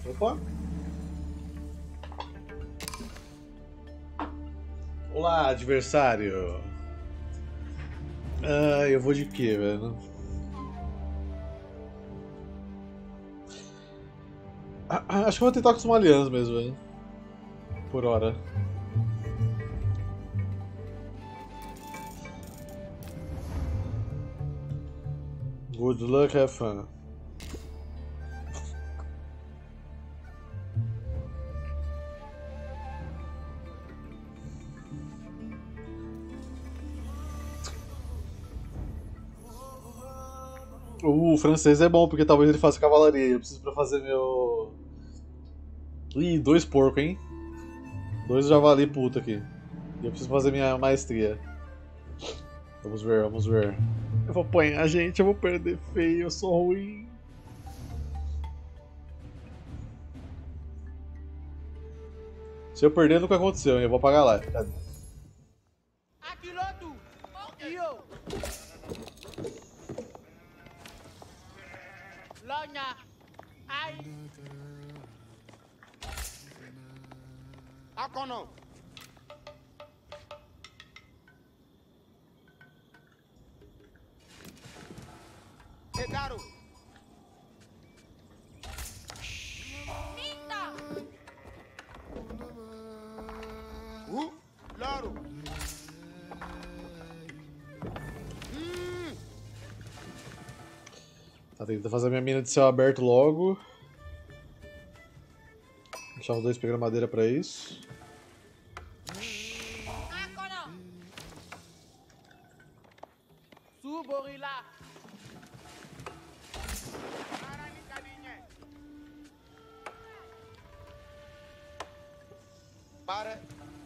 Opa! Olá, adversário! Ah, eu vou de quê, velho? Acho que eu vou tentar com os malianos mesmo, velho. Por hora. Good luck, have fun. O francês é bom, porque talvez ele faça cavalaria. Eu preciso pra fazer meu. Ih, 2 porcos, hein? 2 javali puta aqui. E eu preciso fazer minha maestria. Vamos ver, vamos ver. Eu vou apanhar, gente, eu vou perder feio, eu sou ruim. Se eu perder, nunca aconteceu, hein? Eu vou pagar lá. Aquiloto! Iyo! Lonya! Ai! Akono! Edaro! Nita! Loro! Tá tentando fazer a minha mina de céu aberto logo. Deixar os dois pegando madeira pra isso. Akono! Suborila! Para!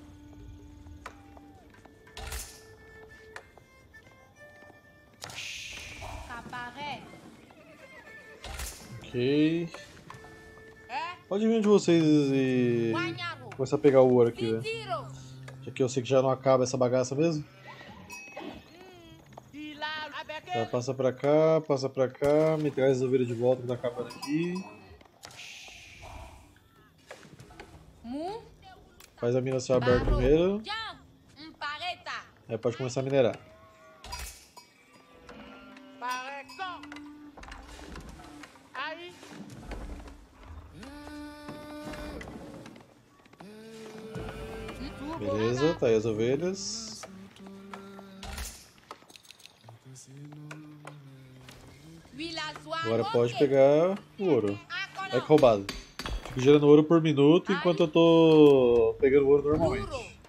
Caparé! Ok. Pode vir um de vocês e começar a pegar o ouro aqui, velho. Já que eu sei que já não acaba essa bagaça mesmo. Tá, passa pra cá, me traz as ovelhas de volta que tá acabando aqui. Faz a mina ser aberta primeiro. Aí pode começar a minerar. Beleza, tá aí as ovelhas. Agora pode pegar o ouro. Olha que roubado. Fico gerando ouro por minuto enquanto eu tô pegando ouro normalmente.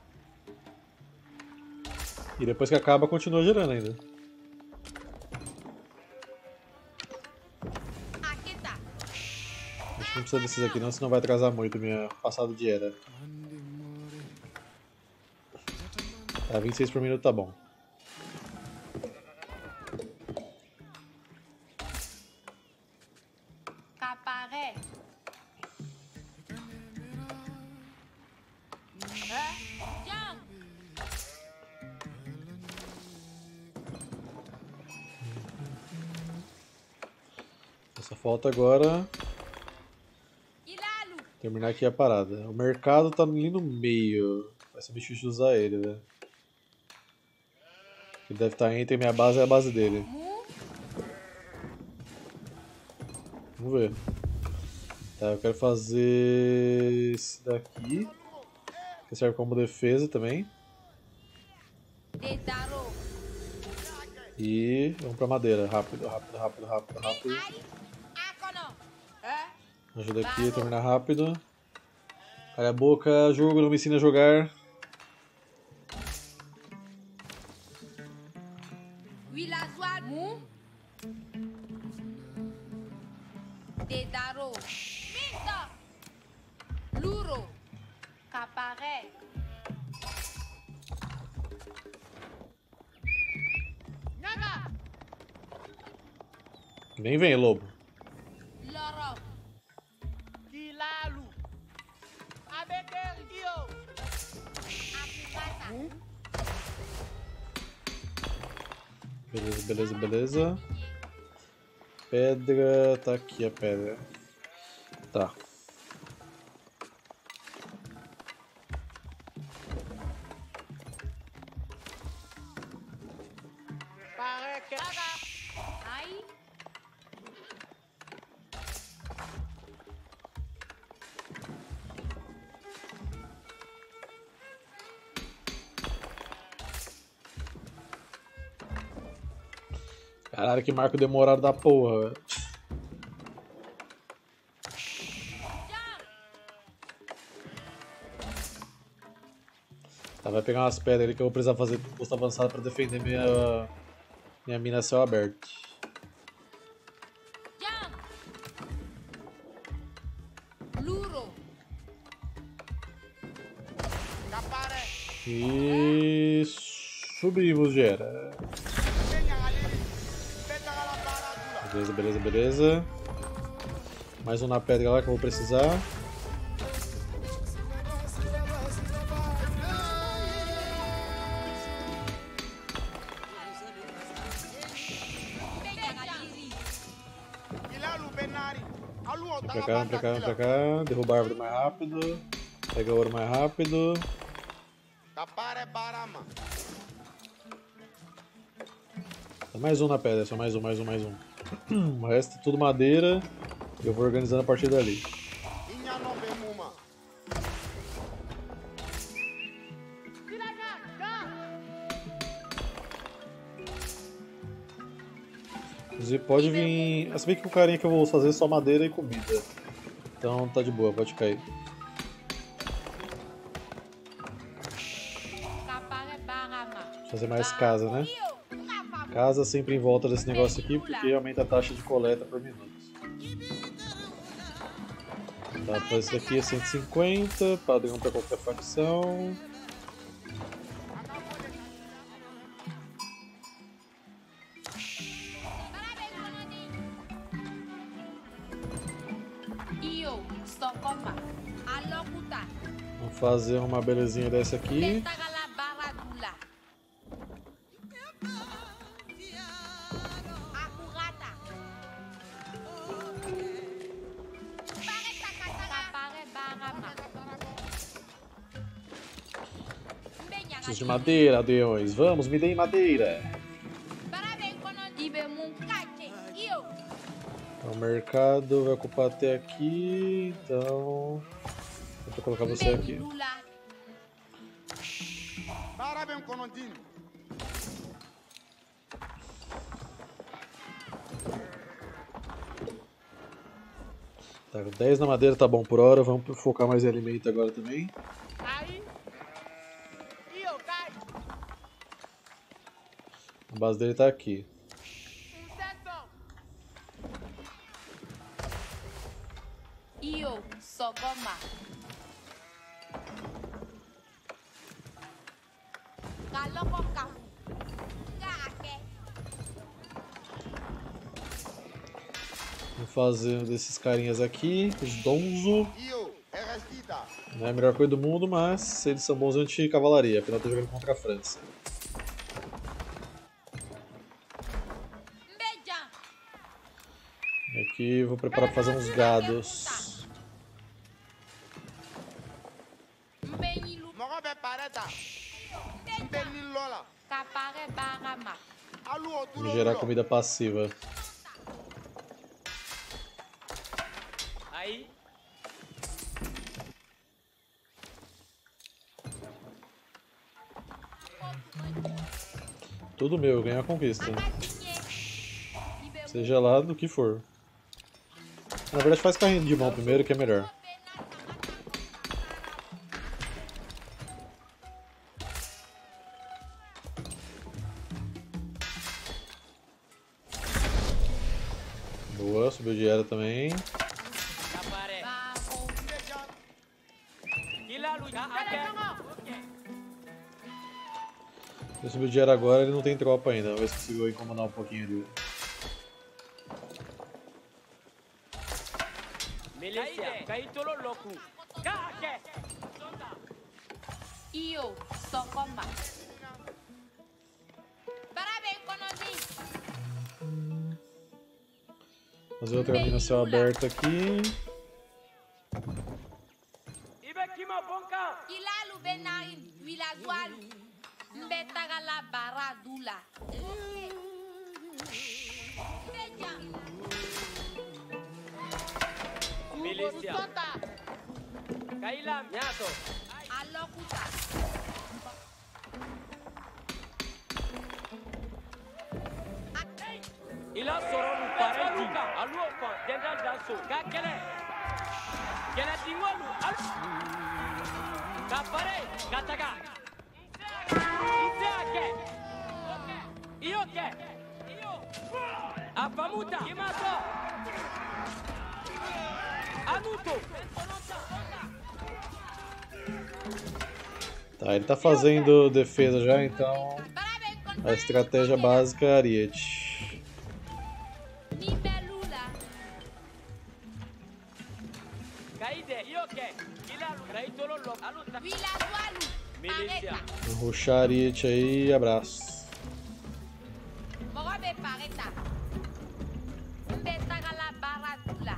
E depois que acaba, continua gerando ainda. Acho que não precisa desses aqui não, senão vai atrasar muito minha passada de era. Tá, 26 por minuto tá bom. Caparé! Só falta agora terminar aqui a parada. O mercado tá ali no meio. Vai ser bicho de usar ele, velho. Ele deve estar entre a minha base e a base dele. Vamos ver. Tá, eu quero fazer esse daqui. Que serve como defesa também. E vamos pra madeira. Rápido, rápido, rápido, rápido, rápido. Ajuda aqui a terminar rápido. Cala a boca, jogo, não me ensina a jogar. Vem, vem, lobo. Beleza, beleza, beleza. Pedra, tá aqui a pedra. Tá. Caralho, que marco demorado da porra, velho. Tá, vai pegar umas pedras ali que eu vou precisar fazer posto avançado pra defender minha mina a céu aberto. Jump. Luro. Capare. E subimos, gera. Beleza, beleza, beleza. Mais um na pedra lá que eu vou precisar. Vem pra cá, vem pra cá, vem pra cá. Derruba a árvore mais rápido. Pega o ouro mais rápido. Capare barama. Mais um na pedra, só mais um, mais um, mais um. O resto é tudo madeira. Eu vou organizando a partir dali. Inha no bemuma. Inclusive pode vir. Se bem que o carinha que eu vou fazer é só madeira e comida. Então tá de boa, pode cair. Vou fazer mais casa, né? Casa sempre em volta desse negócio aqui, porque aumenta a taxa de coleta por minuto. Tá, então esse daqui é 150, padrão para qualquer facção. Vamos fazer uma belezinha dessa aqui. Preciso de madeira, adeões. Vamos, me deem madeira. O mercado vai ocupar até aqui, então vou colocar você aqui. Tá, 10 na madeira tá bom por hora, vamos focar mais em alimento agora também. A base dele tá aqui. Sogoma. Vou fazer desses carinhas aqui, os Donzo. Não é a melhor coisa do mundo, mas eles são bons anti-cavalaria, afinal tô jogando contra a França. E aqui vou preparar para fazer uns gados. Vou gerar comida passiva. Aí. Tudo meu, eu ganho a conquista. Seja lá do que for. Na verdade faz carrinho de mão primeiro que é melhor. Boa, subiu de era também. Se subiu de era agora, ele não tem tropa ainda. Vamos ver se conseguiu incomodar um pouquinho ali. Io Sogoma. Fazer outra mina a céu aberto aqui. Ilalu benarin, vilagualu. Mbetagala baradula. Milícia. Kaila, nyato. Alokuta. General Danso, Kakele. Genetingolu, Kapare, Kataga. Iseake. Ioke. Afamuta. Kimato. Anuto. Tá, ele tá fazendo defesa já, então a estratégia básica é Ariete. Nimbelula. Kaide, Ioke. Ilalu, Raitololo, Aluta. Viladualu. Milícia. Pareta. Vou rushar Ariete aí, abraço. Morobe pareta. Mbetagala baradula.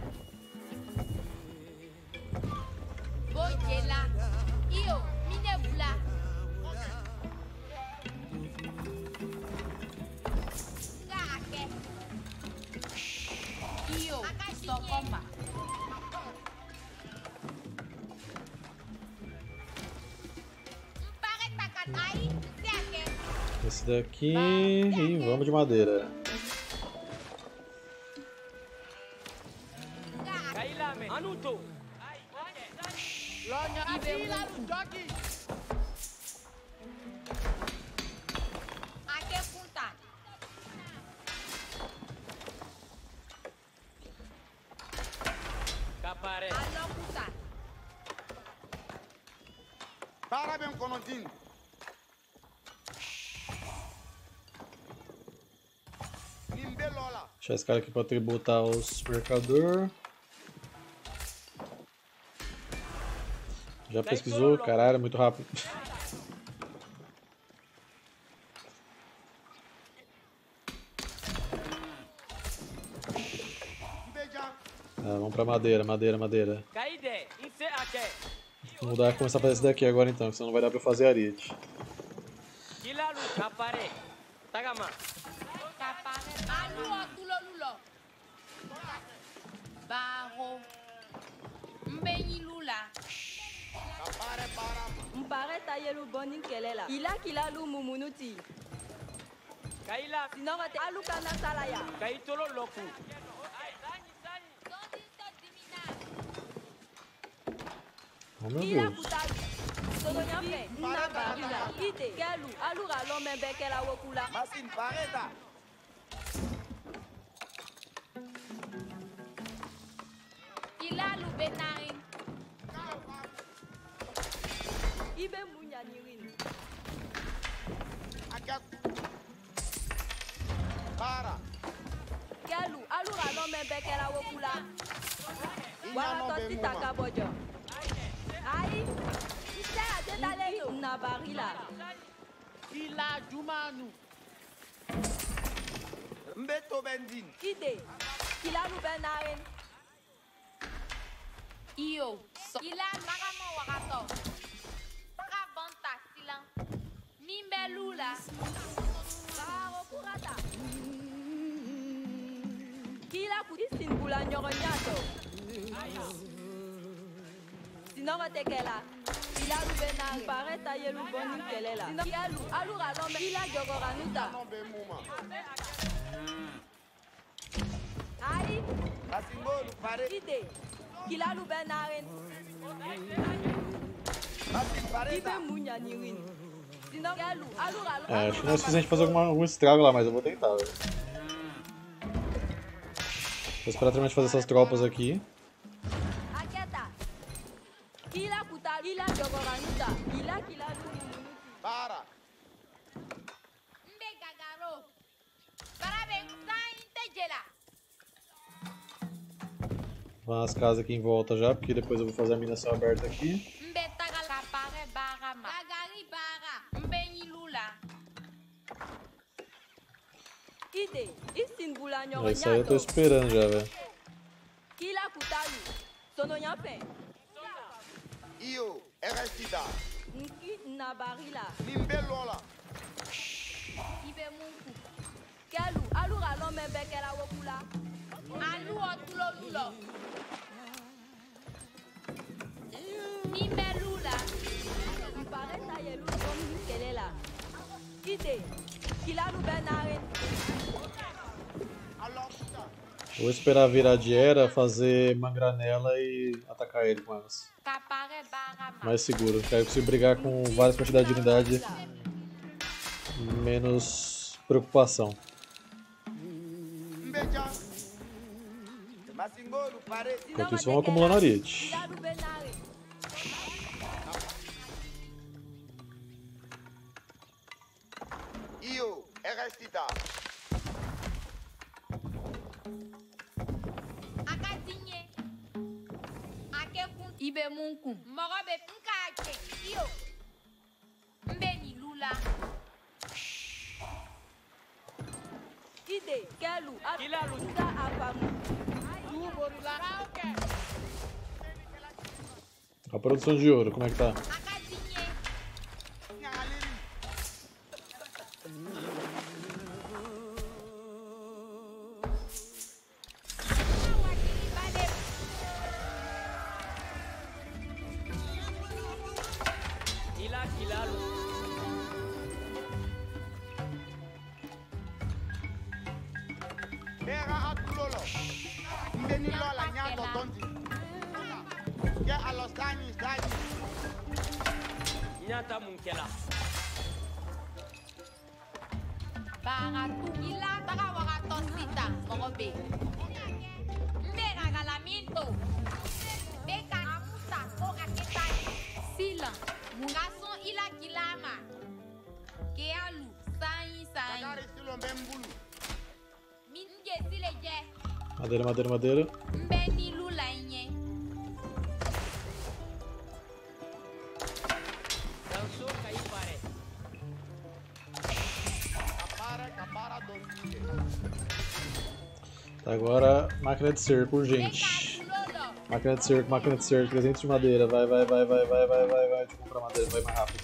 Bojela. Io, minebula. Gake. Io, sokoma. Mpareta katai, siake. Esse daqui e vamos de madeira. Kailame, Anuto. Lonya atila jogi. Ake punta. Kapare. Alokuta. Para bem conodinho. Nimbelola. Deixar esse cara aqui pra tributar os mercador. Já pesquisou? Caralho, muito rápido. Beija. Vamos pra madeira, madeira. Kaide, Iseake. Vamos mudar e começar a fazer esse daqui agora então, que senão não vai dar pra eu fazer Ariete. Kilalu, Kapare. Tagama. Kapare. Aluo tulolulo. Baro. Mbenyilula. Kapare barama. Mpareta yelu boni kɛlɛ la ila kilalu mumunuti Kaila. sinɔgɔ tɛ alu kana salaya Kaitolo Loku. Oh meu ila Deus. kutalu sodonya fɛ nna barila ite kɛlu alu ka lɔmɛ bɛɛ kɛla woku la Masin pareta. Ilalu benarin. i bɛ mun ɲanirin Akat. Para. kɛlu alu ka lɔmɛ bɛɛ kɛla woku la waratɔ Inyano sita ka bemuma. bɔ jɔ ayi n tɛ a tɛ talen do nna barila Ila jumanu. Mbeto benzin. ite kilalu bɛ narin Iyo. Ila magamo wakato. Paka bonta silan. Nimbelula. baara kurata kila kuti sinbula ɲɔgɔn ɲatɔ sinɔgɔ tɛ kɛla kilalu bɛ na pareta yelu bɔni kɛlɛ la kilalu alu ka lɔmɛ kila jɔgɔranu ta Inyano bemuma. ayi Kasingolu pare. ite kilalu bɛ naren Masin i bɛ pareta. mun ɲanirin sinɔgɔ kɛlu alu ka Acho que não é suficiente fazer algum estrago lá, mas eu vou tentar, velho. Vou esperar terminar de fazer essas tropas aqui. akɛta kila kuta kila jɔgɔranu ta kila kilalu mumunuti Para. Mbe gagaro. Barabe sain tejela. Vão as casas aqui em volta já, porque depois eu vou fazer a minação aberta aqui. Mbe tagala. Kapare barama. Gagari bara. Mbenyilula. ite i sinbula É ɲɔgɔn isso aí, eu tô ɲatɔ esperando já, velho. kila kutalu sonoɲa fɛ Iyo. Erestida. nki nabarila Nimbelola. Ibe munku. kɛlu alu ka lɔmɛ bɛɛ kɛla woku la Aluo tulolulo. Nimbelula. pareta yelu bɔni kɛlɛ la ite kilalu bɛ naren Alokuta. Vou esperar virar de era, fazer mangranela e atacar ele com elas. Capare barama. Mais seguro, que aí eu consigo brigar com várias quantidades de unidade. Menos preocupação. Mbeja. Masingolu pare. Enquanto isso, vamos acumulando ariete. Ilalu benari. Io, Erestita. Akadinye. Akekun. Ibe munku. Morobe nkake. Iyo. Mbeni lula. Ide, Kelu, Kilalu. Ida Apamu. A produção de ouro, como é que tá? Akadinye. Nyangaliri. Wakili bale. Ila kilalu. Era atulolo. Mbeni lola nyato tonti. Ke alos dani. Nyata munkela. Baratu. Ila taga wakato sita. Morobe. Mbega galaminto. Beka amusa. Koka ketani. Sila. Mungason ila kilama. Kealu. Sain. Agari silo mbembulu. Minge sile je. Madeira, madeira, madeira. Mbeni lula inye. Dançou cair pare. Capara donde. Tá, agora máquina de cerco urgente. Máquina de cerco, 300 de madeira. Vai. Deixa eu comprar madeira, vai mais rápido.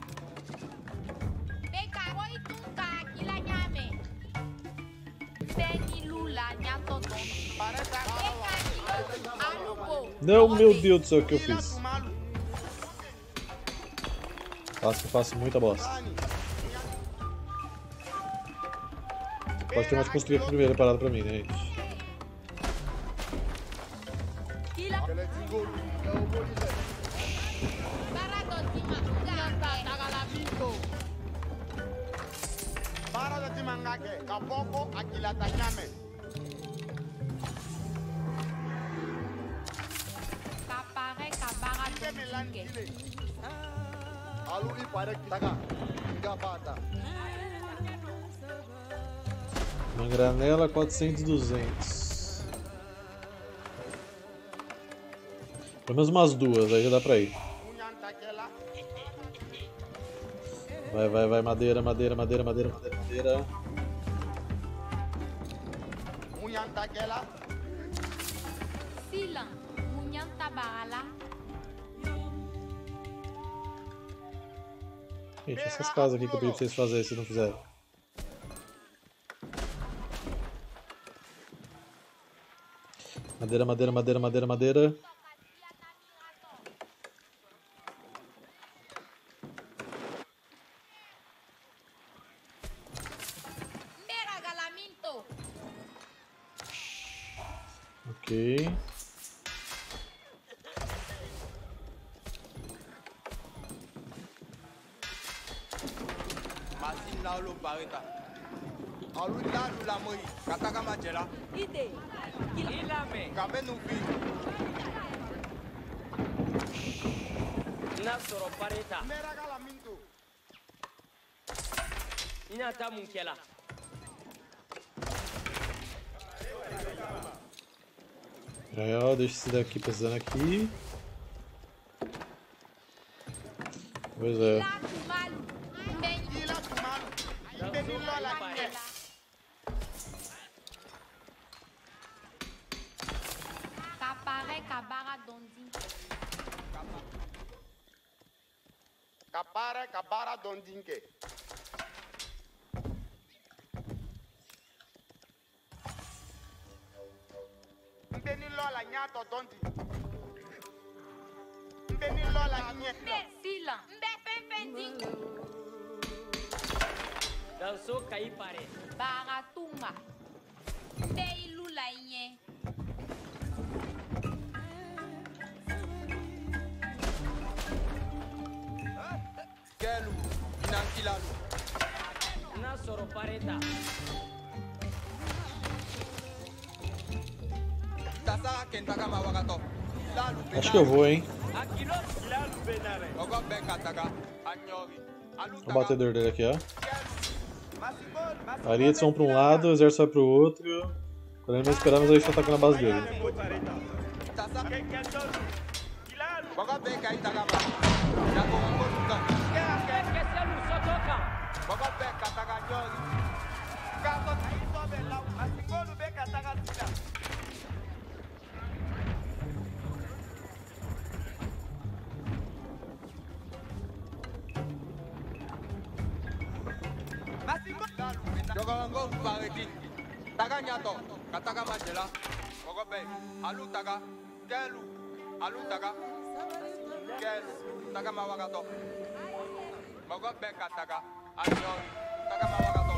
Beka koi tunka kila nyame. Mbeni lula nyatoton. Parece Beka kilo alupo. Não, meu Deus do céu, o que eu fiz? malu. Faço muita bosta. Pode ter mais construir aqui primeiro parado pra mim, né, gente? Kila Barato tima. Para de timangake. Kapoko akilata nyame. Kapare kabara Kemelan tonke. kile. Alu ipare kitaka. Gabata. Mangranela 400, 200. Pelo menos umas duas, aí já dá pra ir. Munyantakela. Vai, madeira. Munyantakela. Sila. Munyanta barala. Gente, essas casas aqui que eu pedi pra vocês fazerem, se não fizeram. Madeira. Mbega galaminto. Ok. Masin laulu pareta. Alu lalu la moi. Kataka majela. Ide, Ila me. Kabe nufi. Nasoro pareta. Mera galaminto. Nyata munkela. Aí, ó, deixa esse daqui precisando aqui. Pois é. Ila tumalu. Mbeni Ila tumalu. Mbeni lola nye. kapare kabara dondinke. Kapare kabara dondinke. Mbeni lola nyato dondi. Mbeni lola nye. Mbe sila. Mbe fefendinke. Dançou cair pare. Baratunga. Mbe ilu lula inye. Kelu, inankilalu. Na soro pareta. Tasara kentaka mawakato. Lalu Acho que eu vou, hein? Aquilo lá no Benare. Ogo beka taga. Anyori. Alu O batedor dele aqui, ó. Masibol, masibol. Ariete vão pra um lado, o exército vai pro outro. Quando ele não esperar, mas a gente tá atacando a base dele. Tasara. Ogo beka itaga ma. Jago ngo tuka. Que se alu sotoka. Ogo beka taga nyori. Kaso taito bela. Masibol beka taga tila. Jogorango pareki. Taga nyato. Kataga majela. Ogo be. Alu taga. Kelu. Alu taga. Kelu. Taga mawakato. Mogo be kataga. Anyori. Taga mawakato.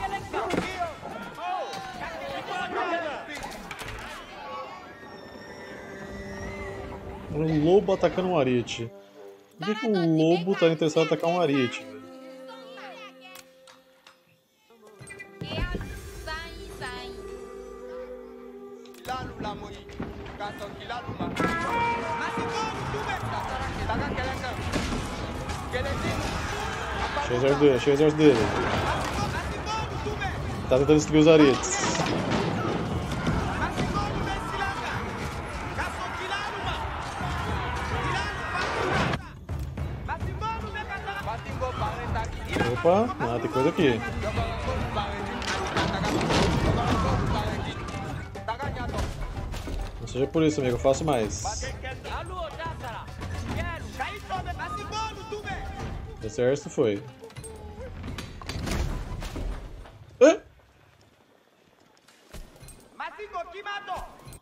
Um lobo atacando um ariete. Por que um lobo tá interessado em atacar um ariete, velho? Kilalu la moi. Kaso kilalu ma. Masibol tube. Taga keleka. Keleki. Achei o exército dele, achei o exército dele. Masibol tube. Tá tentando destruir os ariete. Masibol besilanga. Kaso kilalu ma. Kilalu pa. Masibol bekata. Masibol pareta. Opa, ah, tem coisa aqui. Jogorango pareki. Taga. Jogorango pareki. Taga nyato. Não seja por isso, amigo, eu faço mais. Alu otasara. Quero. Kaito be. Masibol tube. O exército foi. Hã? Masingo kimato.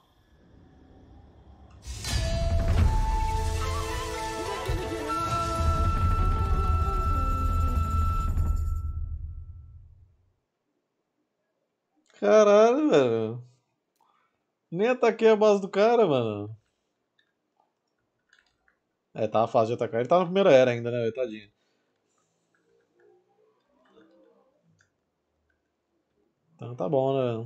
Caralho, velho. Nem ataquei a base do cara, mano. É, tava fácil de atacar. Ele tava na primeira era ainda, né, tadinho. Então tá bom, né?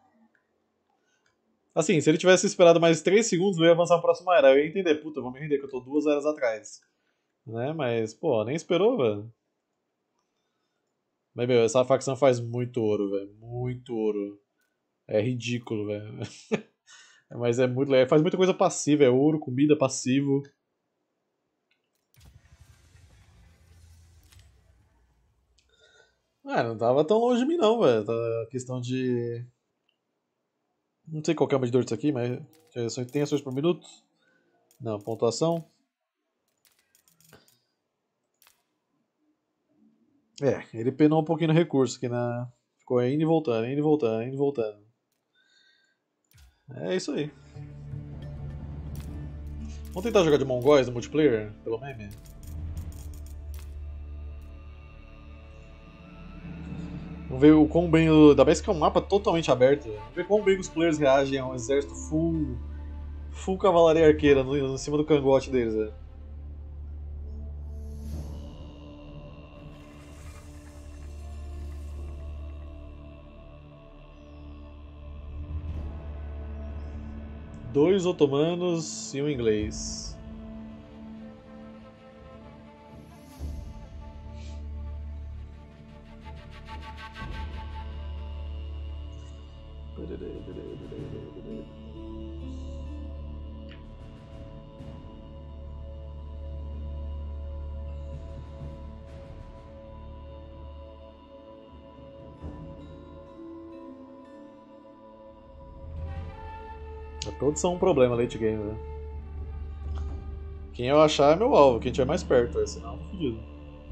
Assim, se ele tivesse esperado mais 3 segundos, eu ia avançar pra próxima era. Eu ia entender, puta, eu vou me render, que eu tô 2 eras atrás. Né? Mas, pô, nem esperou, velho. Mas, meu, essa facção faz muito ouro, velho. Muito ouro. É ridículo, velho. Mas é muito legal. Faz muita coisa passiva. É ouro, comida, passivo. Ah, não tava tão longe de mim, não, velho. Tá questão de. Não sei qual que é o medidor disso aqui, mas. Tem ações por minuto? Não, pontuação. É, ele penou um pouquinho no recurso aqui na. Ficou indo e voltando, indo e voltando, indo e voltando. É isso aí. Vamos tentar jogar de mongóis no multiplayer, pelo meme? Vamos ver o quão bem. Da vez que é um mapa totalmente aberto. Vamos ver quão bem os players reagem a um exército full cavalaria arqueira em cima do cangote deles. Velho. Dois otomanos e um inglês. Todos são um problema late game, velho. Quem eu achar é meu alvo, quem tiver mais perto, senão eu tô fudido.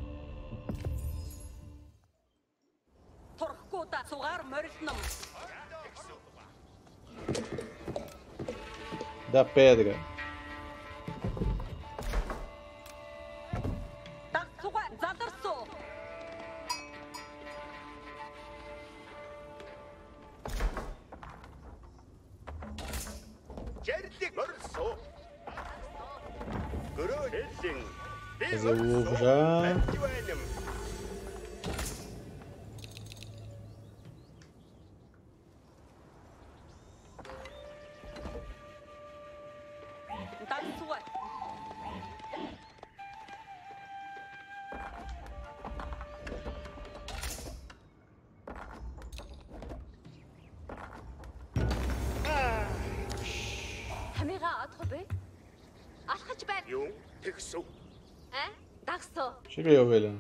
Da pedra. Fazer o ovo já. Hamira atropé. Acho bem. Hein? Daxo. Chega aí, ovelha.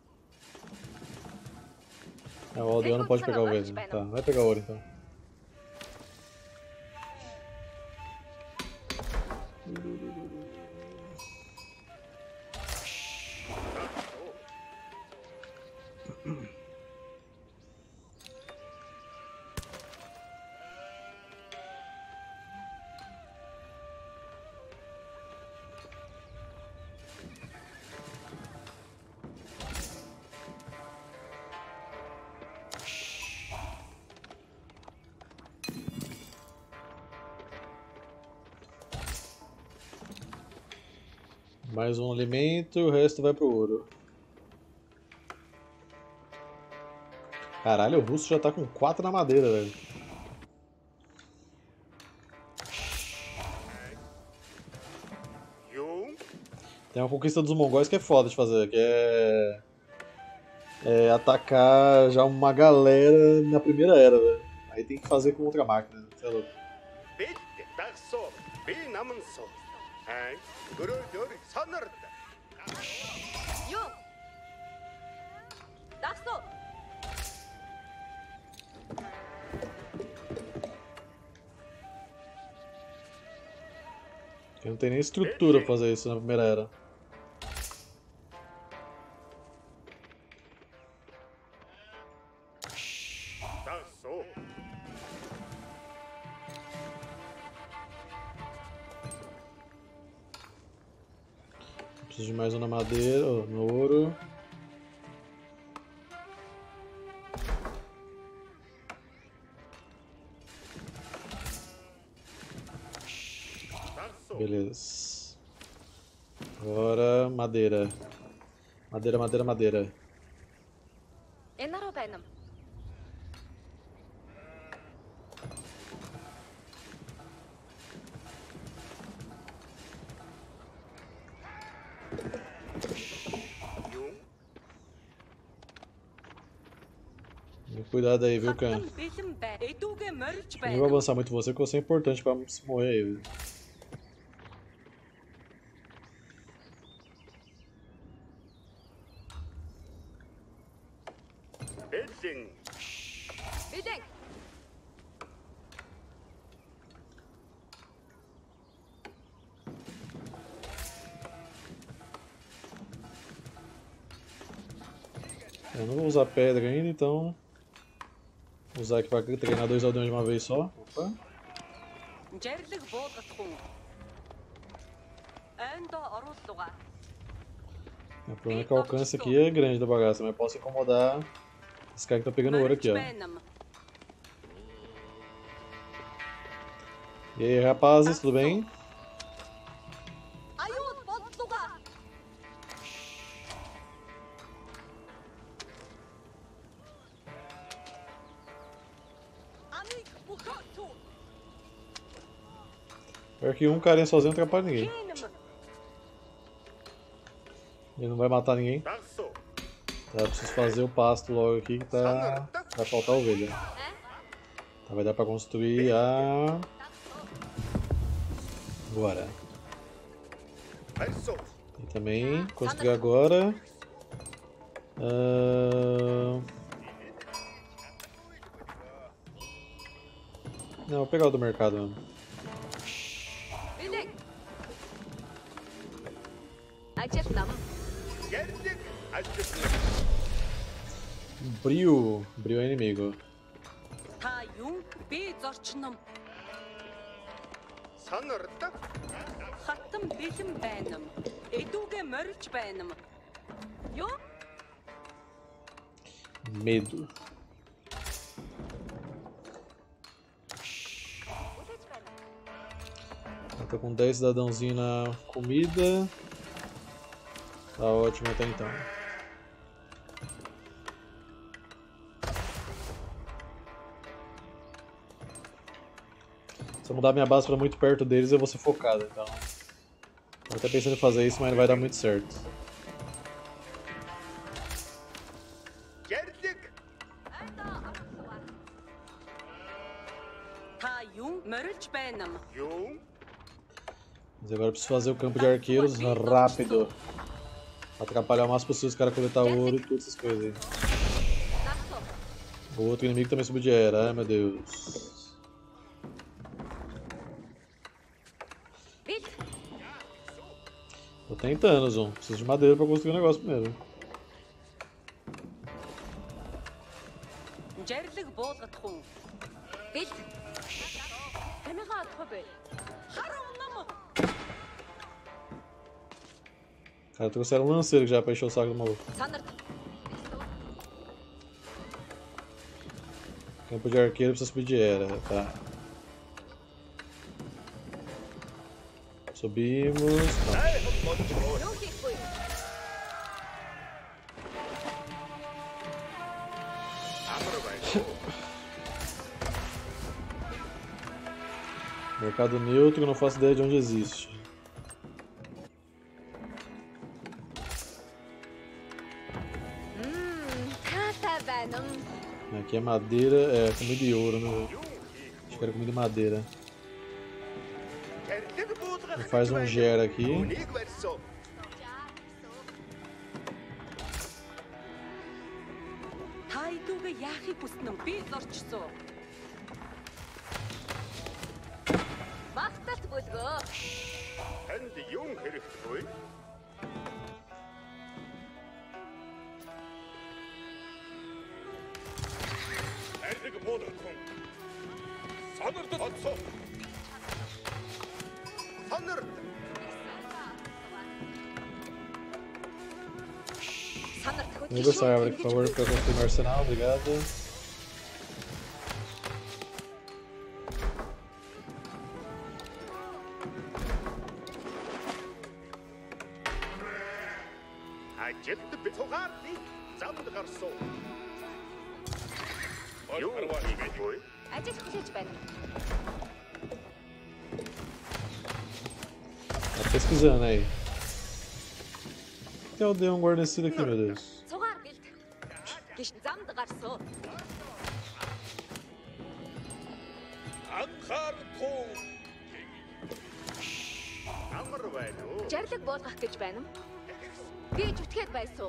O aldeão não pode pegar a ovelha. Tá, vai pegar ouro então. Mais um alimento e o resto vai pro ouro. Caralho, o russo já tá com 4 na madeira, velho. Tem uma conquista dos mongóis que é foda de fazer, que é atacar já uma galera na primeira era, velho. Aí tem que fazer com outra máquina, sei lá. Yo. Daxo. Eu não tenho nem estrutura pra fazer isso na primeira era. Preciso de mais um na madeira, no ouro. Beleza. Agora madeira. Madeira, madeira, madeira. Enaro benim. Cuidado aí, viu, Khan? Não vou avançar muito você, porque você é importante pra se morrer aí, viu? Bideng. Eu não vou usar pedra ainda, então... Vou usar aqui pra treinar 2 aldeões de uma vez só. Opa. O problema é que o alcance aqui é grande da bagaça, mas eu posso incomodar esse cara que tá pegando ouro aqui, ó. E aí, rapazes, tudo bem? Pior que um carinha sozinho não atrapalha ninguém. Ele não vai matar ninguém. Tá, eu preciso fazer o pasto logo aqui que tá... vai faltar ovelha. Tá, vai dar pra construir a... Agora. E também construir agora... Não, vou pegar o do mercado mesmo. Brio. Brio é inimigo. Medo. Eu tô com 10 cidadãozinhos na comida. Tá ótimo até então. Se eu mudar minha base pra muito perto deles, eu vou ser focado, então... Tô até pensando em fazer isso, mas não vai dar muito certo. Mas agora eu preciso fazer o campo de arqueiros rápido. Atrapalhar o máximo possível os caras coletar ouro e todas essas coisas aí. O outro inimigo também subiu de era, ai meu Deus. Tô tentando, Zon. Preciso de madeira pra construir um negócio primeiro. Cara, trouxeram um lanceiro já pra encher o saco do maluco. Campo de arqueiro precisa subir de era, tá. Subimos. Não. Mercado neutro, não faço ideia de onde existe. Aqui é madeira, é comida e ouro, né? Acho que era comida e madeira. Faz um gera aqui. Muda essa árvore, por favor, para construir um arsenal, obrigado. Tá pesquisando aí. Por que eu dei um guarnecido aqui, meu Deus? Жарлаг буулгах гэж байна уу? Би зүтгээд байсан.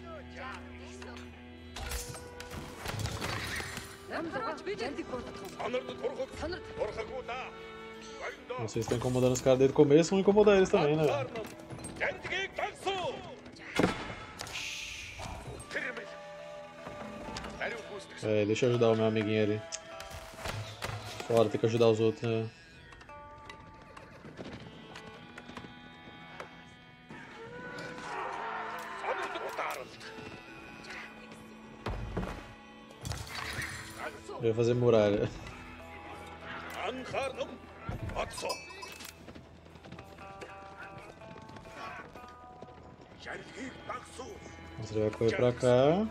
Vocês estão incomodando os caras desde o começo, vão incomodar eles também, né? É, deixa eu ajudar o meu amiguinho ali. Fora, tem que ajudar os outros, né? Eu ia fazer muralha. Você vai correr pra cá.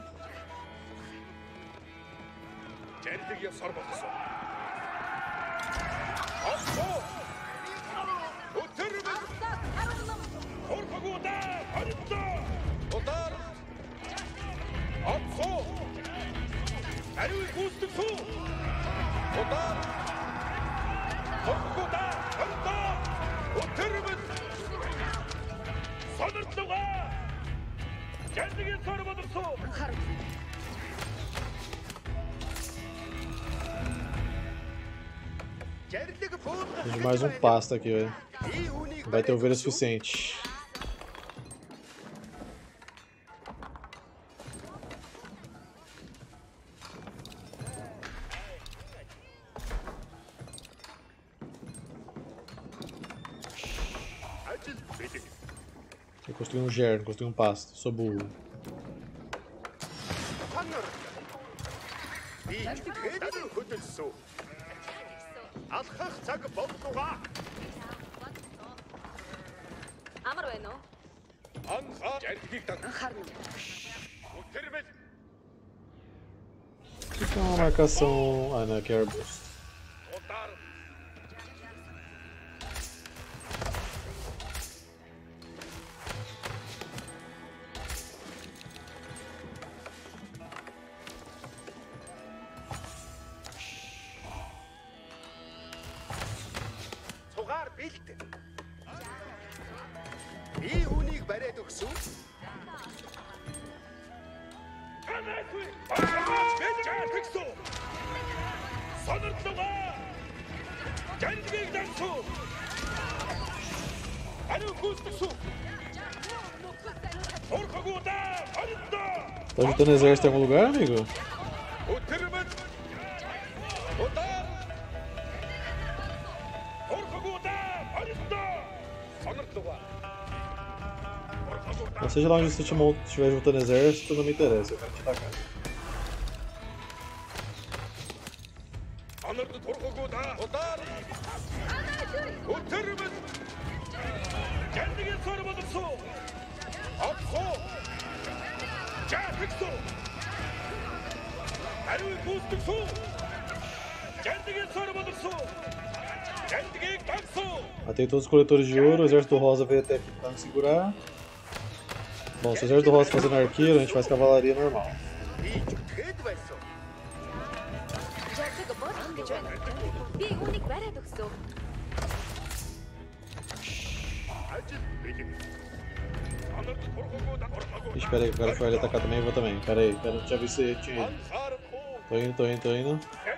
Tem mais um pasto aqui, velho. Não vai ter ovelha suficiente. Eu construí um germe, construí um pasto. Sou burro. Амар байна уу? O que é uma marcação... Ah, não, aqui é arbusto. 이 운이 말해 독수. Tá juntando exército em algum lugar, amigo? Ou seja lá onde você estiver juntando exército, não me interessa, eu quero te atacar. Matei todos os coletores de ouro, o exército rosa veio até aqui pra me segurar. Bom, se o exército rosa fazendo arqueiro, a gente faz cavalaria normal. Ixi, pera aí, o cara foi ali atacar também, eu vou também. Pera aí, não tinha visto se tinha ido. Tô indo.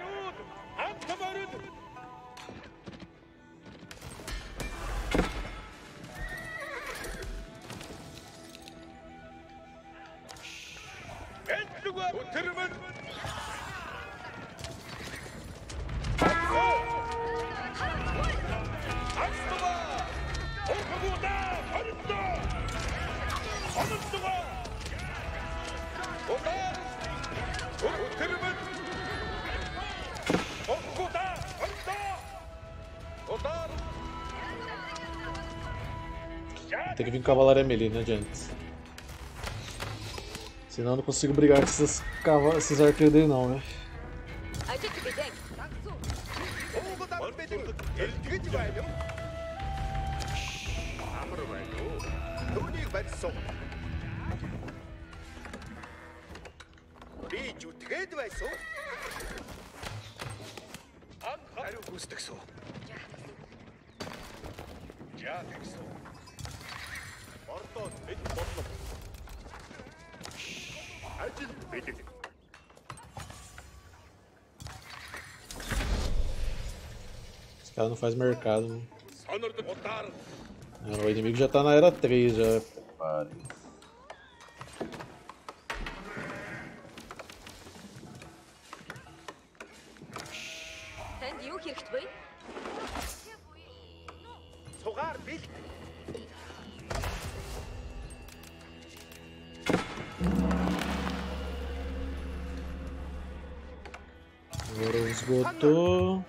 Tem que vir com cavalaria melee, não adianta. Senão eu não consigo brigar com esses arqueiros dele não, né? Esse cara não faz mercado, né? O inimigo já tá na era 3 já. Prepare. Agora esgotou.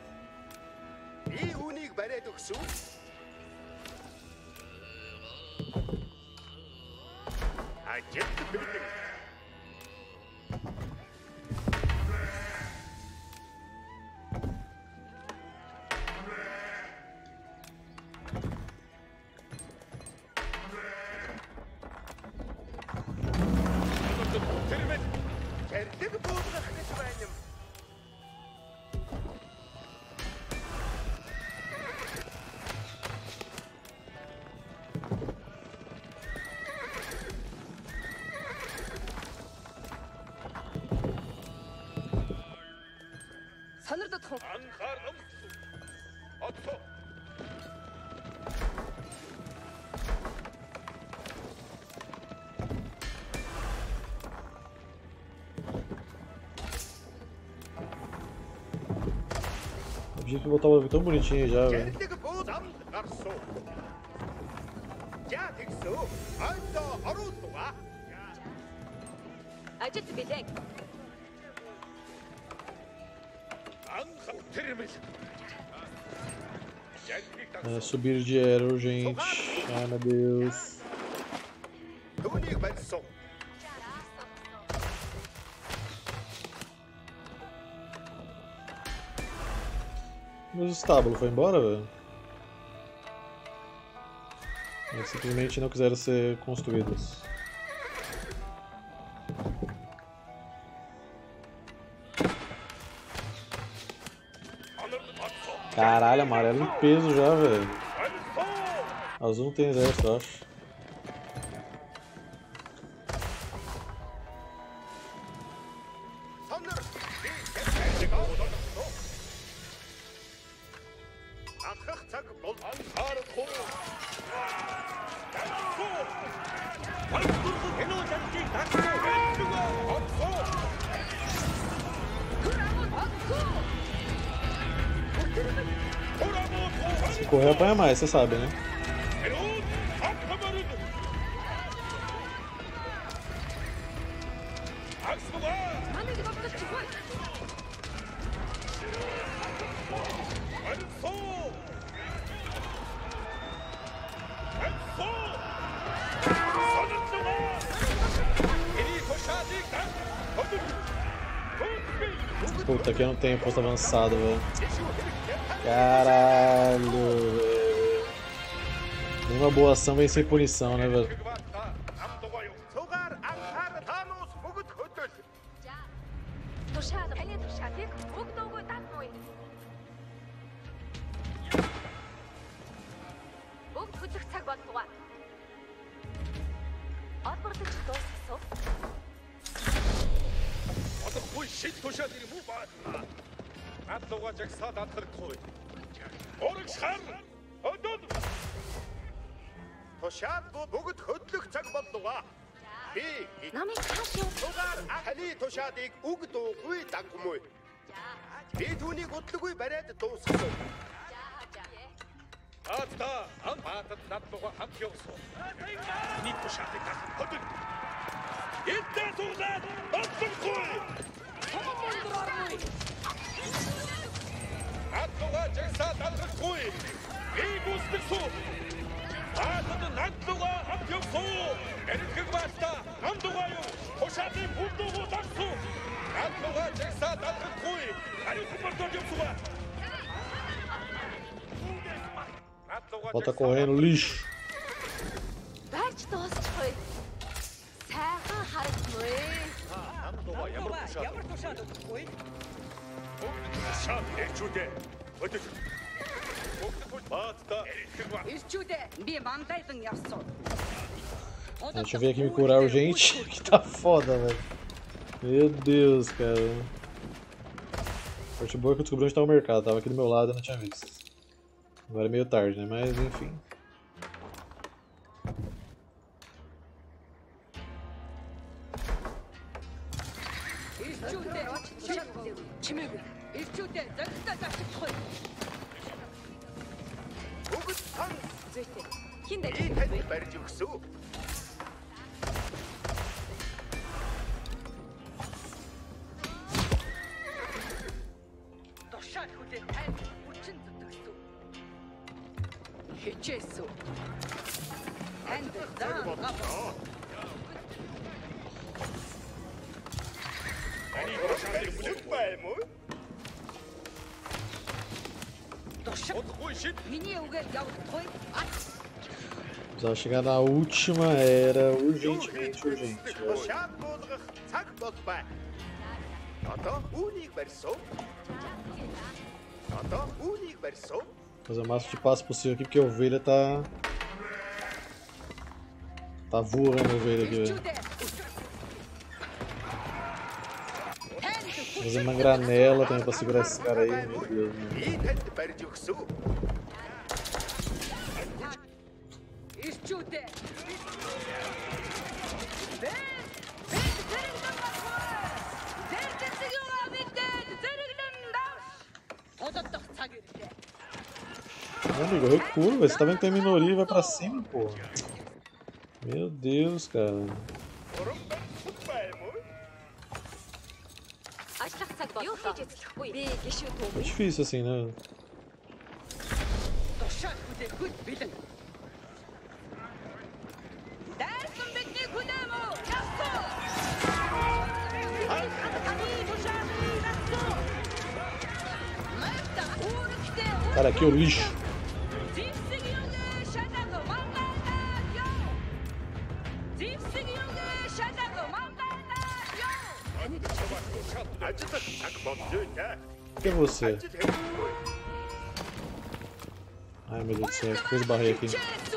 O objetivo botar o tão bonitinho já, velho. Subir de era urgente. Ai meu Deus. Үүнийг барьсан. Meus estábulos foi embora, velho? Eles simplesmente não quiseram ser construídos. Caralho, amarelo em peso já, velho. Azul não tem exército, eu acho. Se correr apanha mais, você sabe, né? Puta, aqui eu não tenho posto avançado, velho. Caralho, velho. Nenhuma boa ação vem sem punição, né, velho? Тушаад бүгд хөдлөх цаг боллоо. Би намайг хаашаа хали тушаадыг үг дуугүй дагмуу. Би түүнийг удлгүй бариад дуусгасан. Аата амбатад надлуга хамт явсан. Ни тушаадыг хөдөл. Эдгээр тулаад бодлохгүй. Надлуга жагсаа далгахгүй. Би гүсгэсэн. Аатад надлуга хамт явсан. Эрхэг баста намдугаа юу. Тушаадыг бүдүүгөө дагсан. Надлуга жагсаа далгахгүй. Арих бортод явсан. Bota correndo, lixo. Deixa eu ver aqui me curar urgente, que tá foda, velho. Meu Deus, cara. A parte boa é que eu descobri onde tá o mercado, tava aqui do meu lado e não tinha visto. Agora é meio tarde, né? Mas enfim. Precisava chegar na última era urgentemente urgente. Fazer o máximo de passo possível aqui porque a ovelha tá voando a ovelha aqui, velho. Fazer uma granela também pra segurar esse cara aí, meu Deus. Meu amigo, eu recuo, velho. Você tá vendo que tem minoria e vai pra cima, pô. Meu Deus, cara. É difícil assim, né? Sai daqui, ô lixo. Que é você? Ai meu Deus do céu, que eu esbarrei aqui.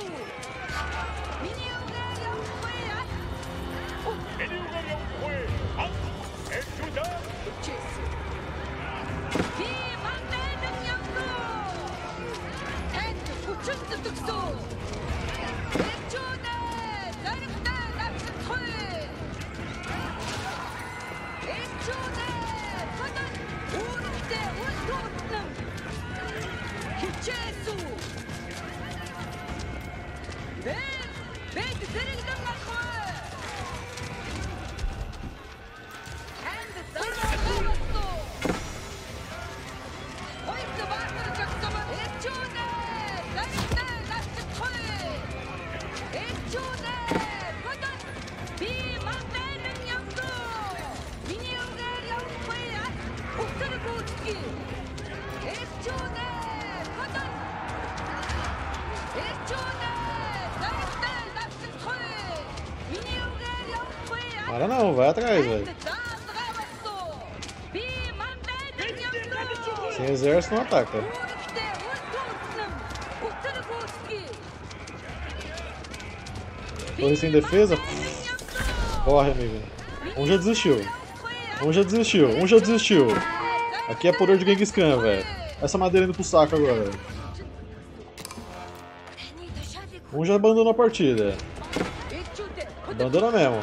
Para não, vai atrás, velho. Sem exército não ataca. Torre sem defesa? Corre, amigo. Um já desistiu. Um já desistiu. Um já desistiu. Aqui é poder de Genghis Khan, velho. Essa madeira indo pro saco agora. Um já abandonou a partida. Abandona mesmo.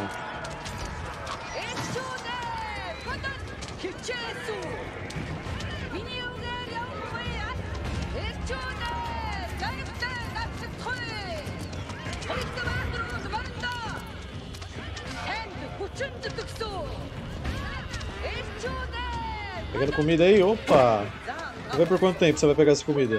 Pegando comida aí? Opa! Vamos ver por quanto tempo você vai pegar essa comida.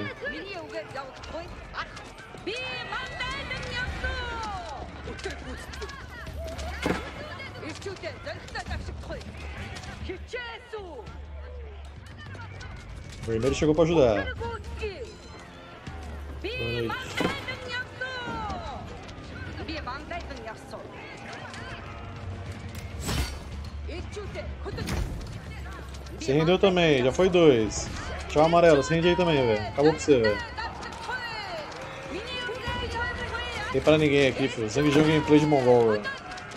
O vermelho chegou pra ajudar. Boa noite. Se rendeu também, já foi 2. Tchau amarelo, se rende aí também, velho. Acabou pra você, velho. Tem pra ninguém aqui, filho. Sangue de gameplay de Mongol, velho.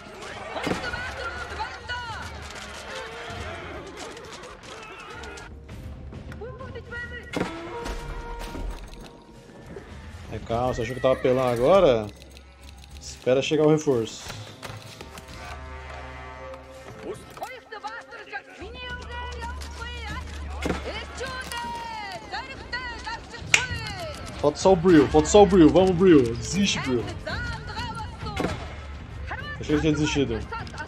Calma, você achou que tava pelando agora? Espera chegar o reforço. Falta só o Brill, vamos Brill, desiste Brill. Achei que ele tinha desistido.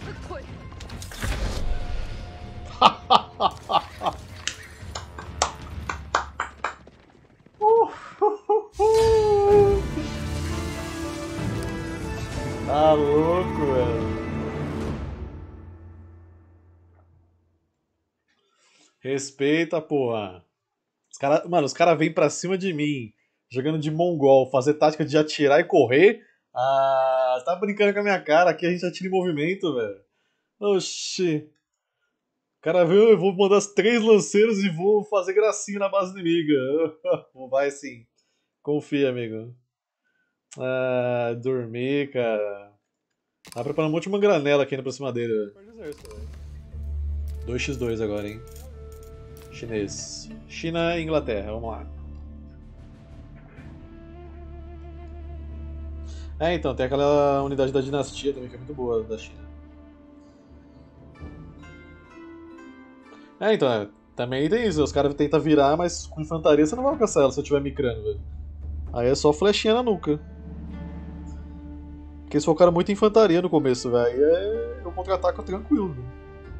Tá louco, velho. Respeita, porra. Os cara vêm pra cima de mim, jogando de mongol, fazer tática de atirar e correr. Ah, tá brincando com a minha cara, aqui a gente atira em movimento, velho. Oxi. O cara veio, eu vou mandar as 3 lanceiros e vou fazer gracinha na base inimiga. Vai sim. Confia, amigo. Ah, dormir, cara. Tá preparando um monte de uma granela aqui indo pra cima dele, velho. 2x2 agora, hein. Chinês. China e Inglaterra, vamos lá. É, então, tem aquela unidade da dinastia também que é muito boa, da China. É, então, também tem isso, os caras tentam virar, mas com infantaria você não vai alcançar ela se eu estiver micrando, velho. Aí é só flechinha na nuca. Porque eles focaram muito em infantaria no começo, velho. Aí eu contra-ataco tranquilo, velho.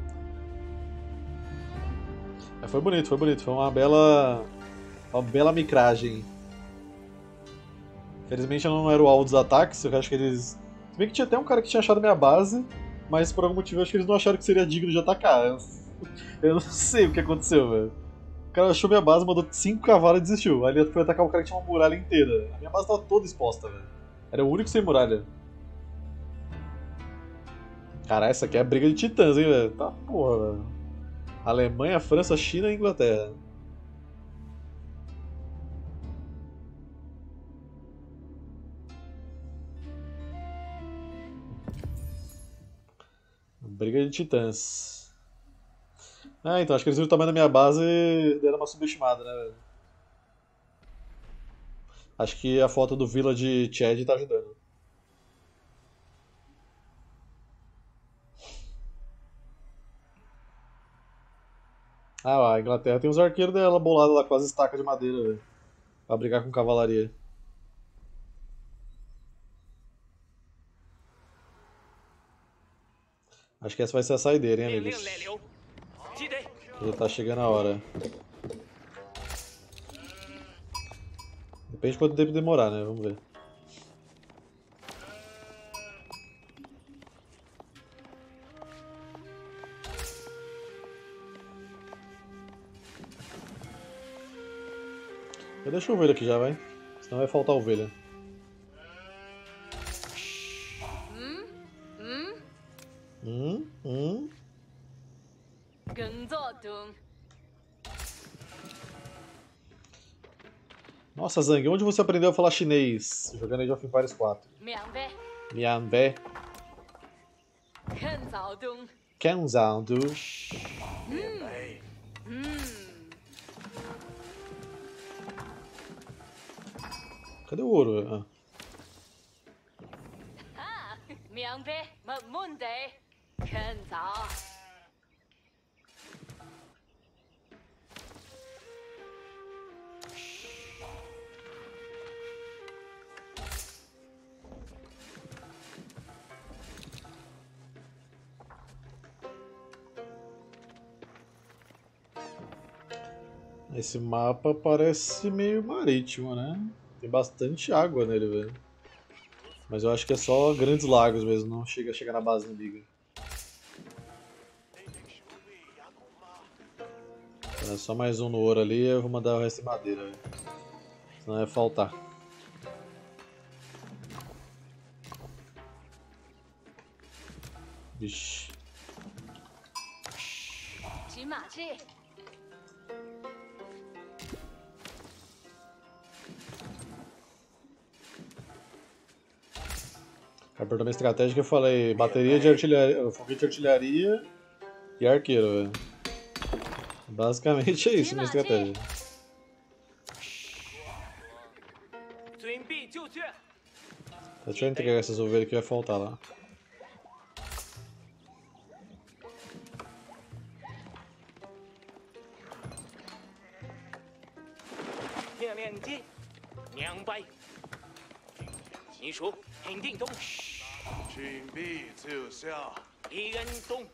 Foi bonito, foi uma bela micragem. Felizmente eu não era o alvo dos ataques, eu acho que eles... Se bem que tinha até um cara que tinha achado minha base, mas por algum motivo eu acho que eles não acharam que seria digno de atacar. Eu não sei o que aconteceu, velho. cara achou minha base, mandou 5 cavalos e desistiu. Ali foi atacar o cara que tinha uma muralha inteira. A minha base tava toda exposta, velho. Era o único sem muralha. Cara, essa aqui é a briga de titãs, hein, velho. Tá porra, velho. Alemanha, França, China e Inglaterra. Briga de titãs. Ah, então, acho que eles viram o tamanho da minha base e deram uma subestimada, né, velho? Acho que a foto do Vila de Chad tá ajudando. Ah, a Inglaterra tem os arqueiros dela bolados lá com as estacas de madeira, velho. Pra brigar com cavalaria. Acho que essa vai ser a saideira, hein, 命令 amigos? 来留，记得 Já tá chegando a hora. Depende de quanto tempo demorar, né? Vamos ver. Eu deixo a ovelha aqui já, vai. Senão vai faltar ovelha. Hum. 工作中， Nossa, Zhang, onde você aprendeu a falar chinês? Jogando Age of Empires 4. 明白， Mianbe, 很躁动， Kenzandu. Cadê o ouro? Ah. 啊，明白，没问题，很早， Esse mapa parece meio marítimo, né? Tem bastante água nele, velho. Mas eu acho que é só grandes lagos mesmo, não chega na base inimiga. É só mais um no ouro ali, eu vou mandar o resto em madeira, velho. Senão vai faltar. Vixe. 骑马去， Apertou minha estratégia que eu falei bateria de artilharia, foguete de artilharia e arqueiro, velho. Basicamente é isso minha estratégia. 准备就绪， Deixa eu entregar essas ovelhas que vai faltar lá. 命令机，明白。秦叔，肯定中， 准备就绪， 李恩东，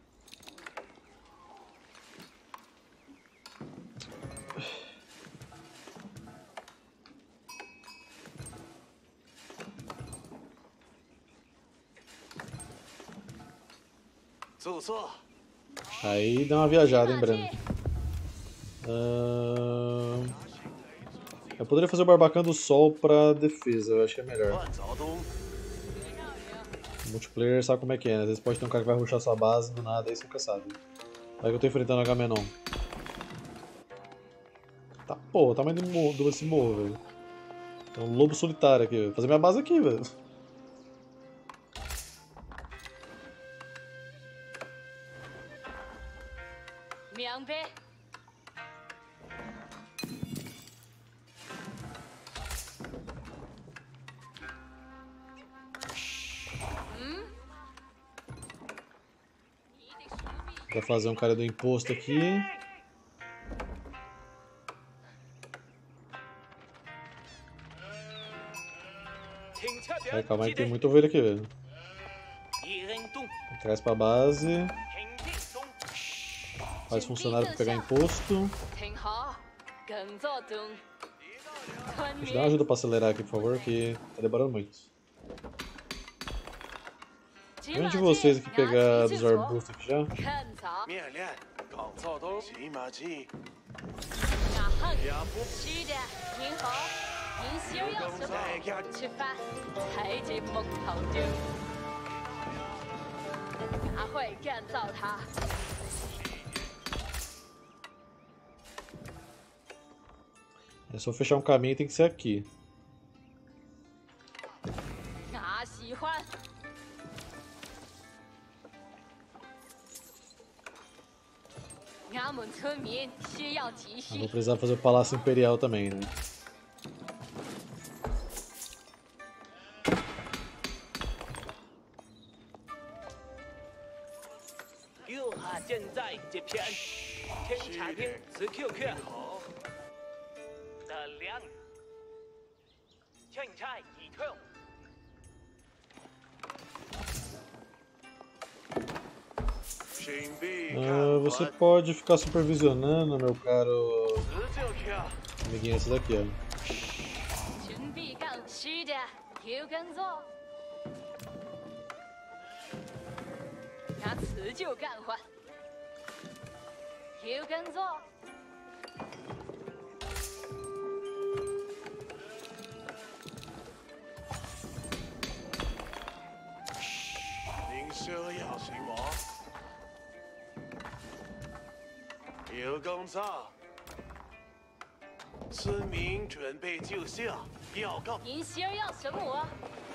奏色。 Aí dá uma viajada, hein, 马 Breno? 去， Eu poderia fazer o Barbacan do Sol pra defesa, eu acho que é melhor. 万早东， Multiplayer sabe como é que é, né? Às vezes pode ter um cara que vai rushar sua base do nada, aí você nunca sabe. Aí que eu tô enfrentando a Agamenon. Tá, pô, o tamanho desse morro, velho. Tem um lobo solitário aqui, vou fazer minha base aqui, velho. "明白， Pra fazer um cara do imposto aqui. 请撤 Aí, 表， calma aí, 记 tem 得。 muita ovelha aqui, velho. 李恩东， Traz pra base. 肯定中， Faz funcionário pra pegar imposto. 挺好，工作中，村 Deixa eu dar uma 民， ajuda pra acelerar aqui, por favor, que tá demorando muito. 骑 Alguém 马 de 去， vocês aqui 拿 pegar 起 dos 左， arbustos aqui já? 很早， 命令，搞躁东，骑马骑， 俺恨也不是的，您好，您需要什么？吃饭，抬起木头就，俺会干造它。 É só fechar um caminho, tem que ser aqui. 俺喜欢。俺们村民需要集 Eu 训 vou。precisar fazer o Palácio Imperial também, né? 脚下现在这片天茶厅吃 QQ 的凉，青菜已退。 请闭 Você 看 pode ficar supervisionando, meu caro 死就跳。 amiguinho, esse daqui, ó. 准备干是的，有工作。俺辞旧干换，有工作。 您需要什么？有工作。村民准备就绪，要告。 您需要什么？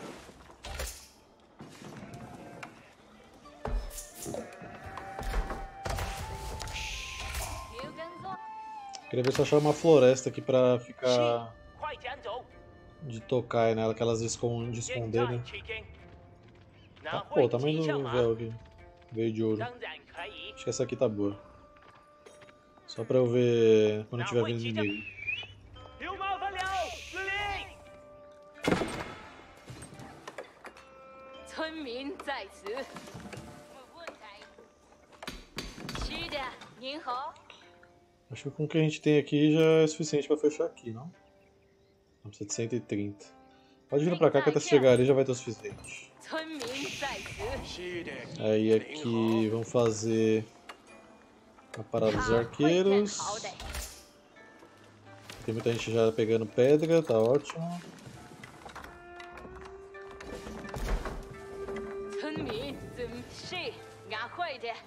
有工作。 Queria ver se eu achava uma floresta aqui pra ficar 快点走！ de tocar nela, aquelas de esconder, 现 né? 在取经， Tá, 拿 pô, 回 tamanho 骑上 do 马， véu aqui. Veio de ouro. 当然可以。 Acho que essa aqui tá boa. Só pra eu ver quando 拿 tiver 回 vindo 骑上， inimigo. 有麻烦了，司令。 村民在此。是的，您好。 Acho que com o que a gente tem aqui já é suficiente pra fechar aqui, não? Não precisa de 130. Pode vir pra cá que até você chegar ali já vai ter o suficiente. 村民在此。 是的。 Aí aqui vamos fazer a parada dos arqueiros. Tem muita gente já pegando pedra, tá ótimo. 村民准是俺会的。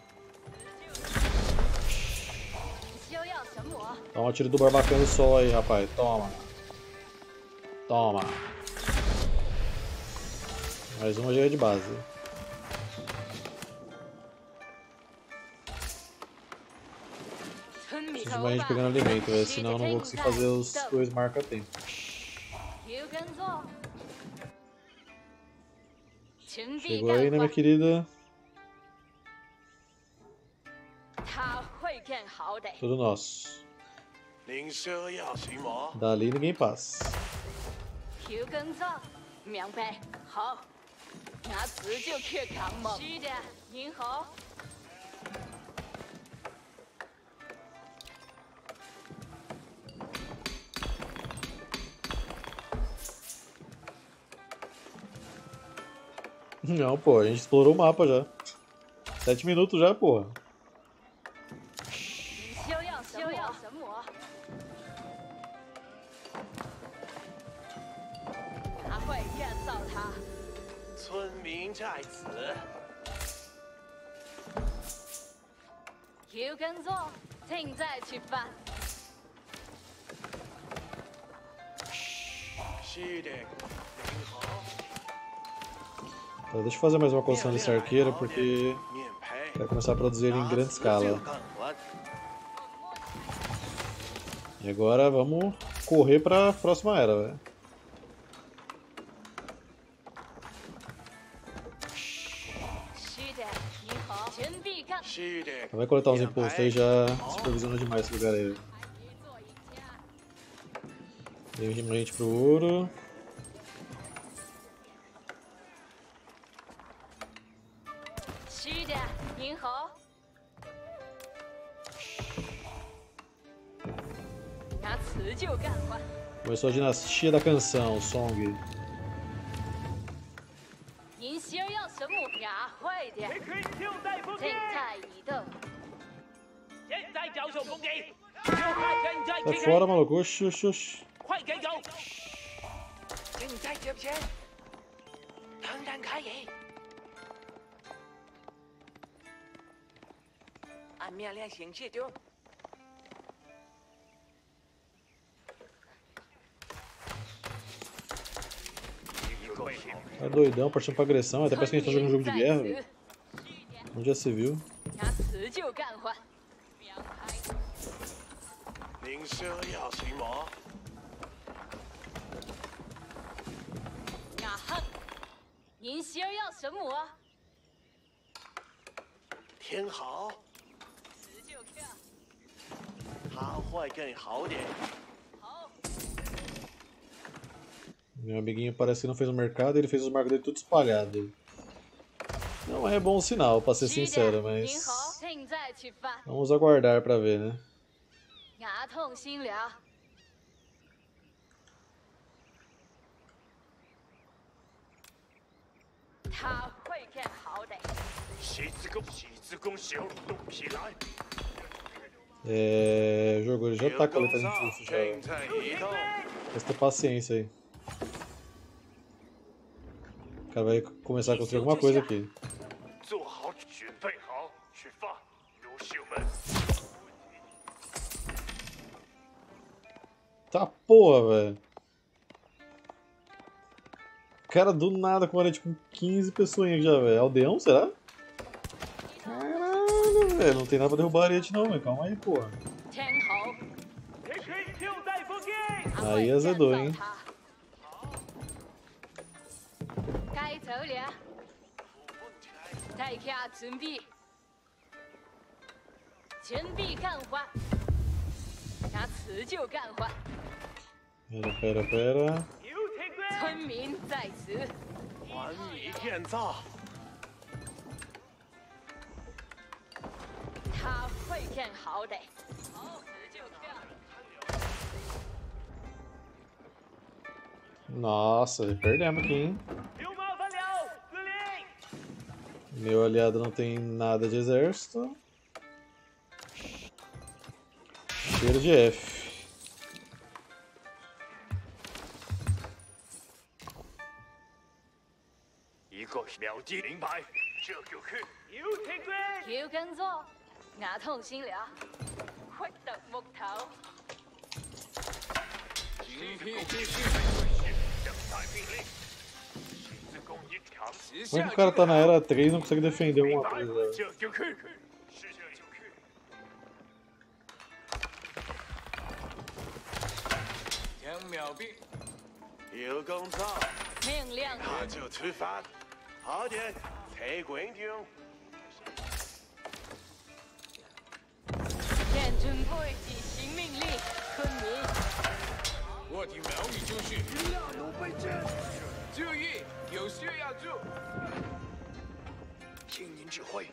你需要什么？ Toma um tiro do barbacão do sol aí, rapaz. Toma. Toma. Mais uma já é de base. Preciso de mais gente pegando alimento, velho, senão eu não vou conseguir fazer os dois marca-tempo. 有工作。准备 Chegou aí, né, 干 minha 活。 querida? 他会更好的。 Tudo nosso. 您需要什么？ Dali ninguém passa. 有工作，明白。好，俺自就去看梦。是的，您好。 Não, pô, a gente explorou o mapa já. 7 minutos já, porra. 你需要什么？俺会干造它。 村民在此。 有工作，正在吃饭。 是的。您好。 Tá, deixa eu fazer mais uma construção desse arqueiro, porque 面胚。 vai começar a produzir ele em grande escala. 干完。 E agora vamos correr pra próxima era, velho. 是的，您好。准备干。 是的。 Vai coletar uns impostos aí, já supervisionando demais esse lugar aí. Tem gente pro ouro. Começou a dinastia da canção, Song. 您需要什么？俺会的。 敌军就在附近正，在移动。 现在交手攻击， Sai fora, maluco. Oxi, oxi, oxi. 快点走！正在接钱，当然可以。按命令行事中。 Tá doidão, partindo pra agressão. Até parece que a gente tá jogando um jogo de guerra, velho. Onde já se viu? 您是要什么？ 您媳儿要什么？ 挺好，他会更好点。 Meu amiguinho parece que não fez o mercado, ele fez os marcos dele tudo espalhado. Não é bom sinal, pra ser sincero, mas... Vamos aguardar pra ver, né? 牙痛心疗。他会更好的。 十字弓小动起来。 É... O jogo ele já tá com a letra de impulso já. Mas ter paciência aí. O cara vai começar a construir alguma coisa aqui. Tá porra, velho. Cara, do nada com uma com 15 pessoas aqui já, velho. Aldeão, será? Caralho, velho. Não tem nada pra derrubar a arete não, velho. Calma aí, porra. Aí azedou, hein. 该走了。大家准备，准备干活，拿辞旧干活。 Pera. 村民在此。 完米建造。 他会更好的。好，辞旧跳。 Nossa, perdemos aqui, hein? Meu aliado não tem nada de exército. Cheiro de F. Q 跟坐，牙痛心疗，屈特木頭。 Como é que o cara tá na era 3 e não consegue defender alguma coisa? 那就出发。好点，蔡官军。 现准备执行命令，村民。 我听苗语就绪，有被见，注意，有需要做。 听您指挥。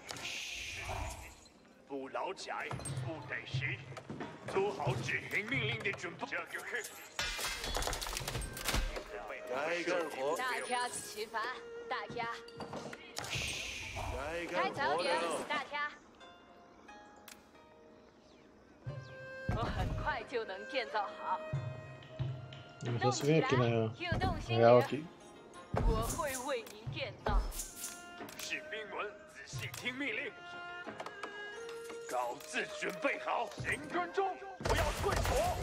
不劳驾，不得时，做好执行命令的准备。这就是该干活。 大家吃饭，大家。 该开干活早点， 了。 大家。我很快就能建造好。 Já se vem aqui na real aqui. 我会为您建造。 士兵们仔细听命令，稿子准备好，行军中，不要退缩。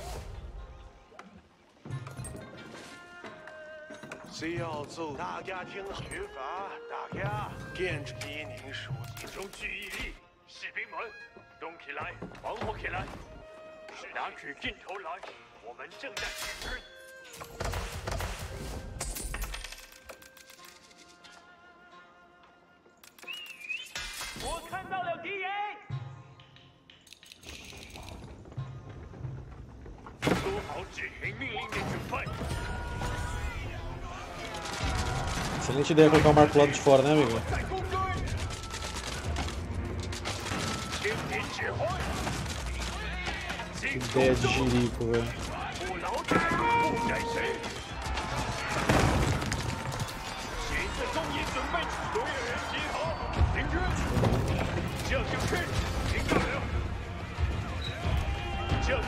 只要做大家听学法，大家跟着依您书记中注意力。士兵们，动起来，忙活起来，拿起镜头来，我们正在行军。 我看到了敌人。 做好执行命令的准备。 Excelente ideia colocar o marco pro lado de fora, né, amigo? Que ideia de jirico, velho. 这就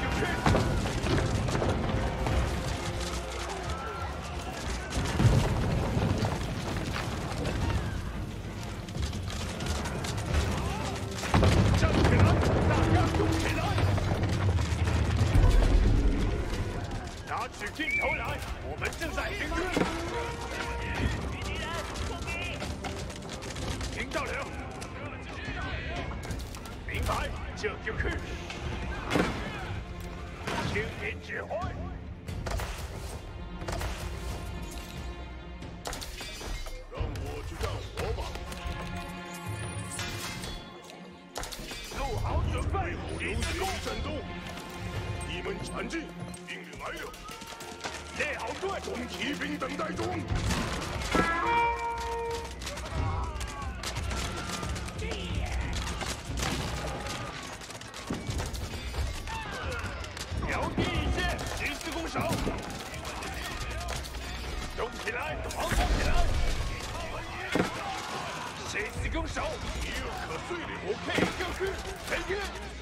这就去，听您指挥。让我去干活吧。做好准备，流血战斗。你们前进，命令来了。列好队，众骑兵等待中。 摇地一线，十字弓手，动起来，狂轰起来！十字弓手，一个可碎的OK，就去，前进！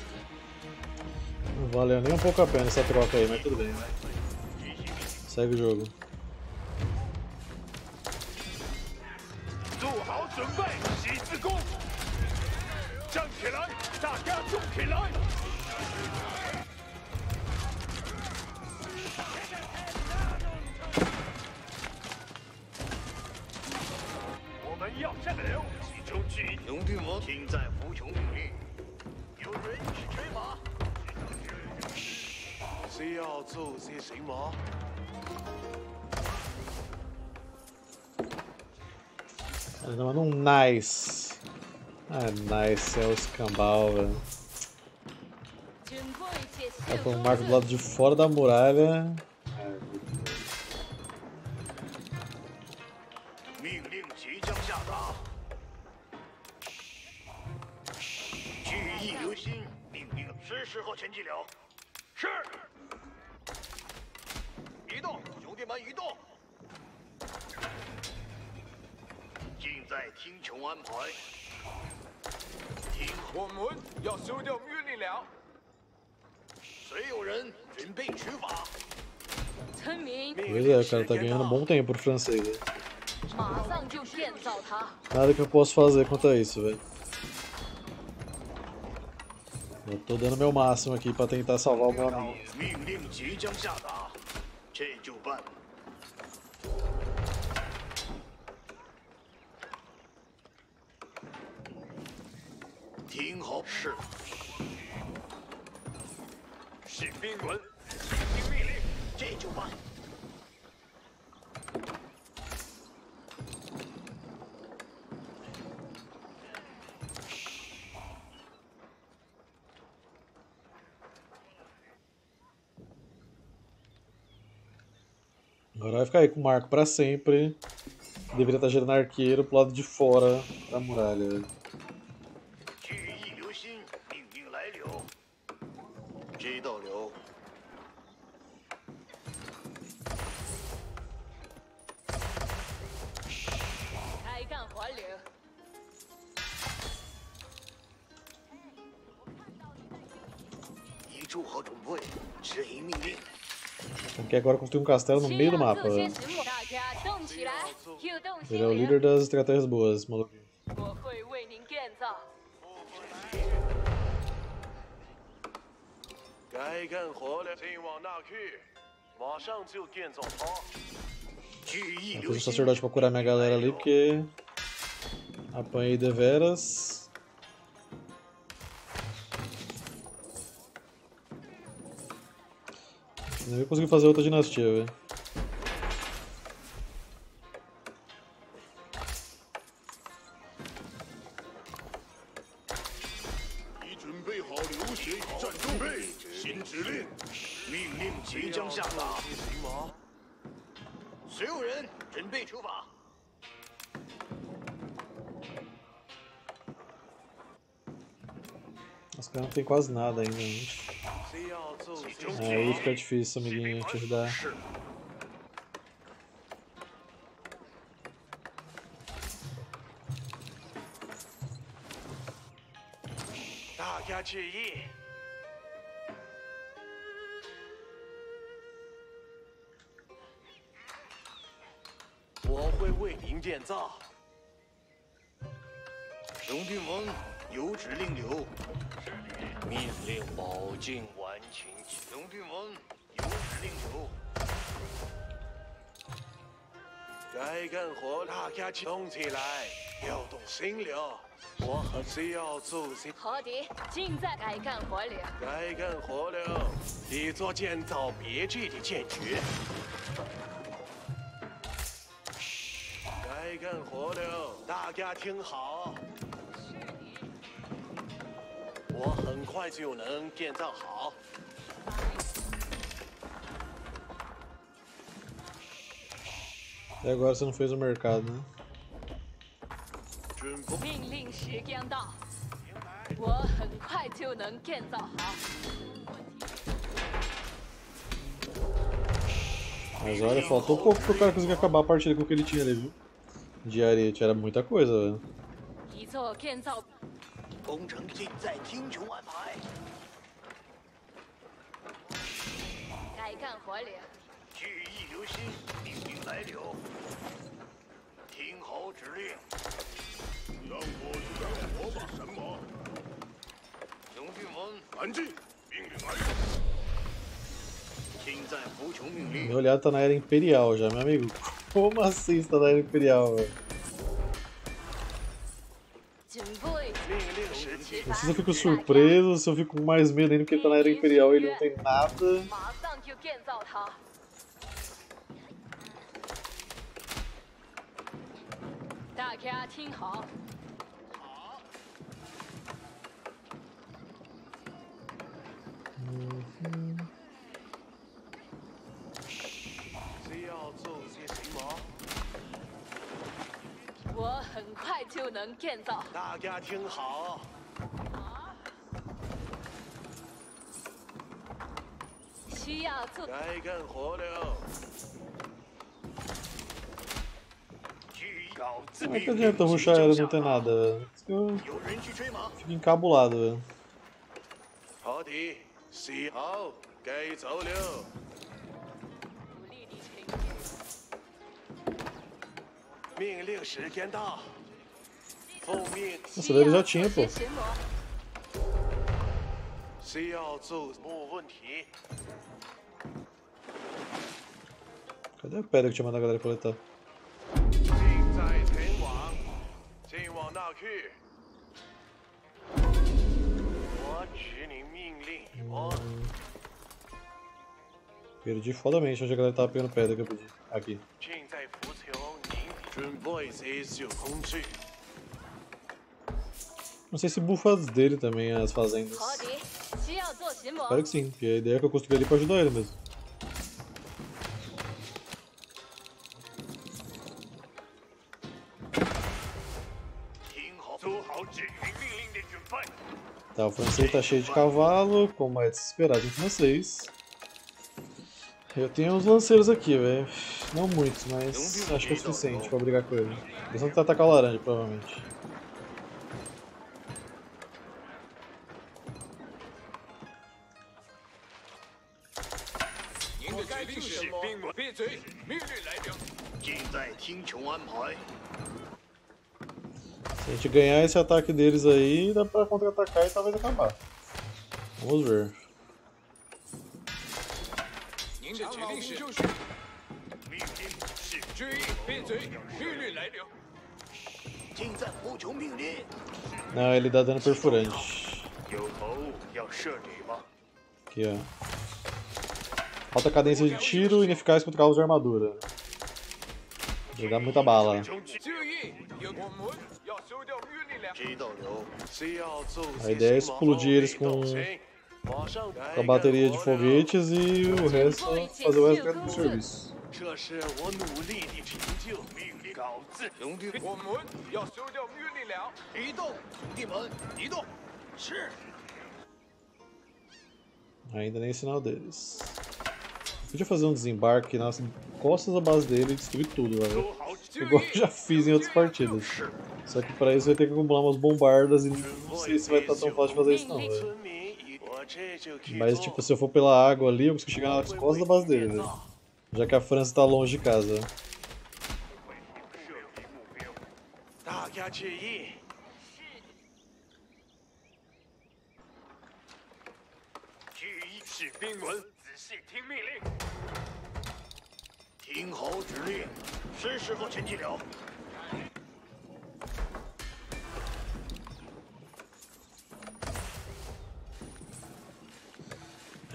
Não valeu nem um pouco a pena essa troca aí, mas tudo bem, vai. Segue o jogo. 做好准备，十字弓，站起来，大家动起来！ 我们要占领，集中注意。 兄弟们，现在服从命令。有人是吹马， 需要做些什么？ Ainda manda um nice. Ah, nice é o escambau, velho. Vai pôr um marco do lado de fora da muralha. 命令即将下达，注意留心，命令是时候前进了。是。移动，兄弟们移动。 尽在听从安排。听， 我们要收掉命令了。 所有人准备出发。 村民， Pois é, o cara tá ganhando um bom tempo pro francês. Né? 马上就建造它。 Nada que eu posso fazer contra isso, velho. Eu tô dando meu máximo aqui pra tentar salvar o meu amigo. 命令即将下达，这就办。 听好，是。 士兵们，听命令， 这就办。 Agora vai ficar aí com o marco pra sempre. Deveria estar girando arqueiro pro lado de fora da muralha. 注意留心，命令来了。知道了。 开干还流。 已做好准备，执行命令。 Aqui agora construir um castelo no meio do mapa. 大家动起来，又动 Ele é o líder das estratégias boas, maluquinho. 我会为您建造。 该干活了，请往那去，马上就建造它。 注意 Eu 留 fiz um 心。 sacerdote pra curar minha galera ali, porque apanhei deveras. Nem ia conseguir fazer outra dinastia, velho. 已准备好流血战准备，新指令， 命令即将下达， 行吗？ 所有人准备出发。 Os caras não tem quase nada ainda, gente. 需要做些什么？ Aí fica difícil, amiguinho, te ajudar. 是。 大家注意，我会为您建造。 兄弟们，有指令流。 命令保境完全。 兄弟们，有指令流。 该干活，大家动起来，要动心了。 我很需要做些好的，尽在该干活了。 该干活了。你做建造别致的剑诀。该干活了，大家听好。我很快就能建造好。 E agora você não fez o mercado, né? 命令时间到，我很快就能建造好。 Mas olha, faltou pouco pro cara conseguir acabar a partida com o que ele tinha ali, viu? De ariete, era muita coisa, velho. 一座建造， 工程尽在听从安排。 该干活了。 聚义留心，命令来了。听候指令。让我去干活吧，神马。兄弟们，安静！命令来了。听在服从命令。 Meu olhado tá na era imperial já, meu amigo. Como assim você tá na era imperial, velho? 准备。 Não sei se eu fico surpreso, se eu fico com mais medo ainda porque ele tá na era imperial e ele não tem nada. 马上就建造它。 大家听好。好。 需要做些什么？ 我很快就能建造。 大家听好。 需要做。 该干活了。 Não adianta rushar ela, não tem nada, velho. Fica encabulado, velho. 好的，洗好，该走了。命令时间到，奉命。 Nossa, ele já tinha, pô. 需要做没问题。 Cadê a pedra que tinha mandado a galera coletar? 前往那去。我指你命令，我。 Perdi fodamente onde a galera tava pegando pedra que eu pedi. Aqui. 正在服从您的准备这些工具。 Não sei se bufa as dele também, as fazendas. Espero que sim, porque a ideia é que eu construí ali pra ajudar ele mesmo. Tá, o francês tá cheio de cavalo, como é de se esperar de um francês. Eu tenho uns lanceiros aqui, velho. Não muitos, mas acho que é suficiente pra brigar com ele. Eles vão tentar atacar o laranja, provavelmente. Se a gente ganhar esse ataque deles aí, dá pra contra-atacar e talvez acabar. Vamos ver. Não, ele dá dano perfurante. Aqui, ó. Alta cadência de tiro e ineficaz contra alvos de armadura. Ele dá muita bala. A ideia é explodir eles com a bateria de foguetes e o resto fazer o resto do serviço. Ainda nem sinal deles. Podia fazer um desembarque nas costas da base dele e destruir tudo, velho. Igual eu já fiz em outras partidas. Só que para isso vai ter que acumular umas bombardas e não sei se vai estar tão fácil de fazer isso não, velho. Mas tipo, se eu for pela água ali, eu consigo chegar nas costas da base dele, velho. Já que a França está longe de casa.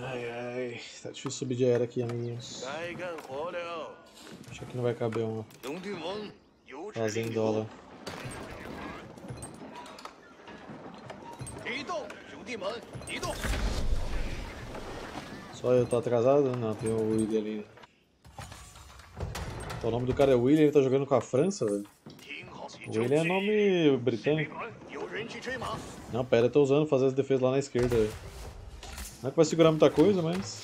Ai, ai, tá difícil subir de era aqui, amiguinhos. 该干活了， Acho que não vai caber uma 兄弟们，有指令 fazendola. 移动，兄弟们，移动。 Só eu tô atrasado? Não, tem o William ali. O nome do cara é William, ele tá jogando com a França, velho. 听好， O William é nome 士 britânico. 兵们，有人去追马。 Não, pera, eu tô usando fazer as defesas lá na esquerda. Velho. Não é que vai segurar muita coisa, mas...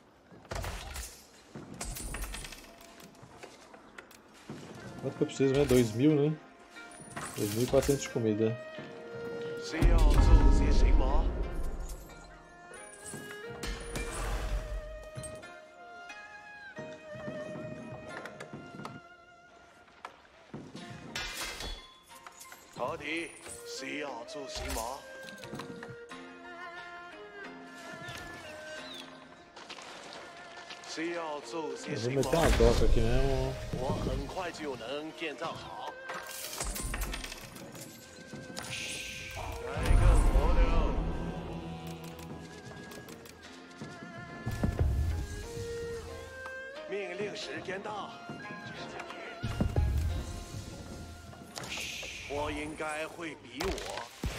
Quanto que eu preciso, né? 2.000, né? 2.400 de comida. 谁要做些什么？ 到底谁要做什么？谁要做些 Eu 什 vou 么？ meter uma doca aqui mesmo. 我很快就能建造好。该干活了。命令时间到。我应该会比我。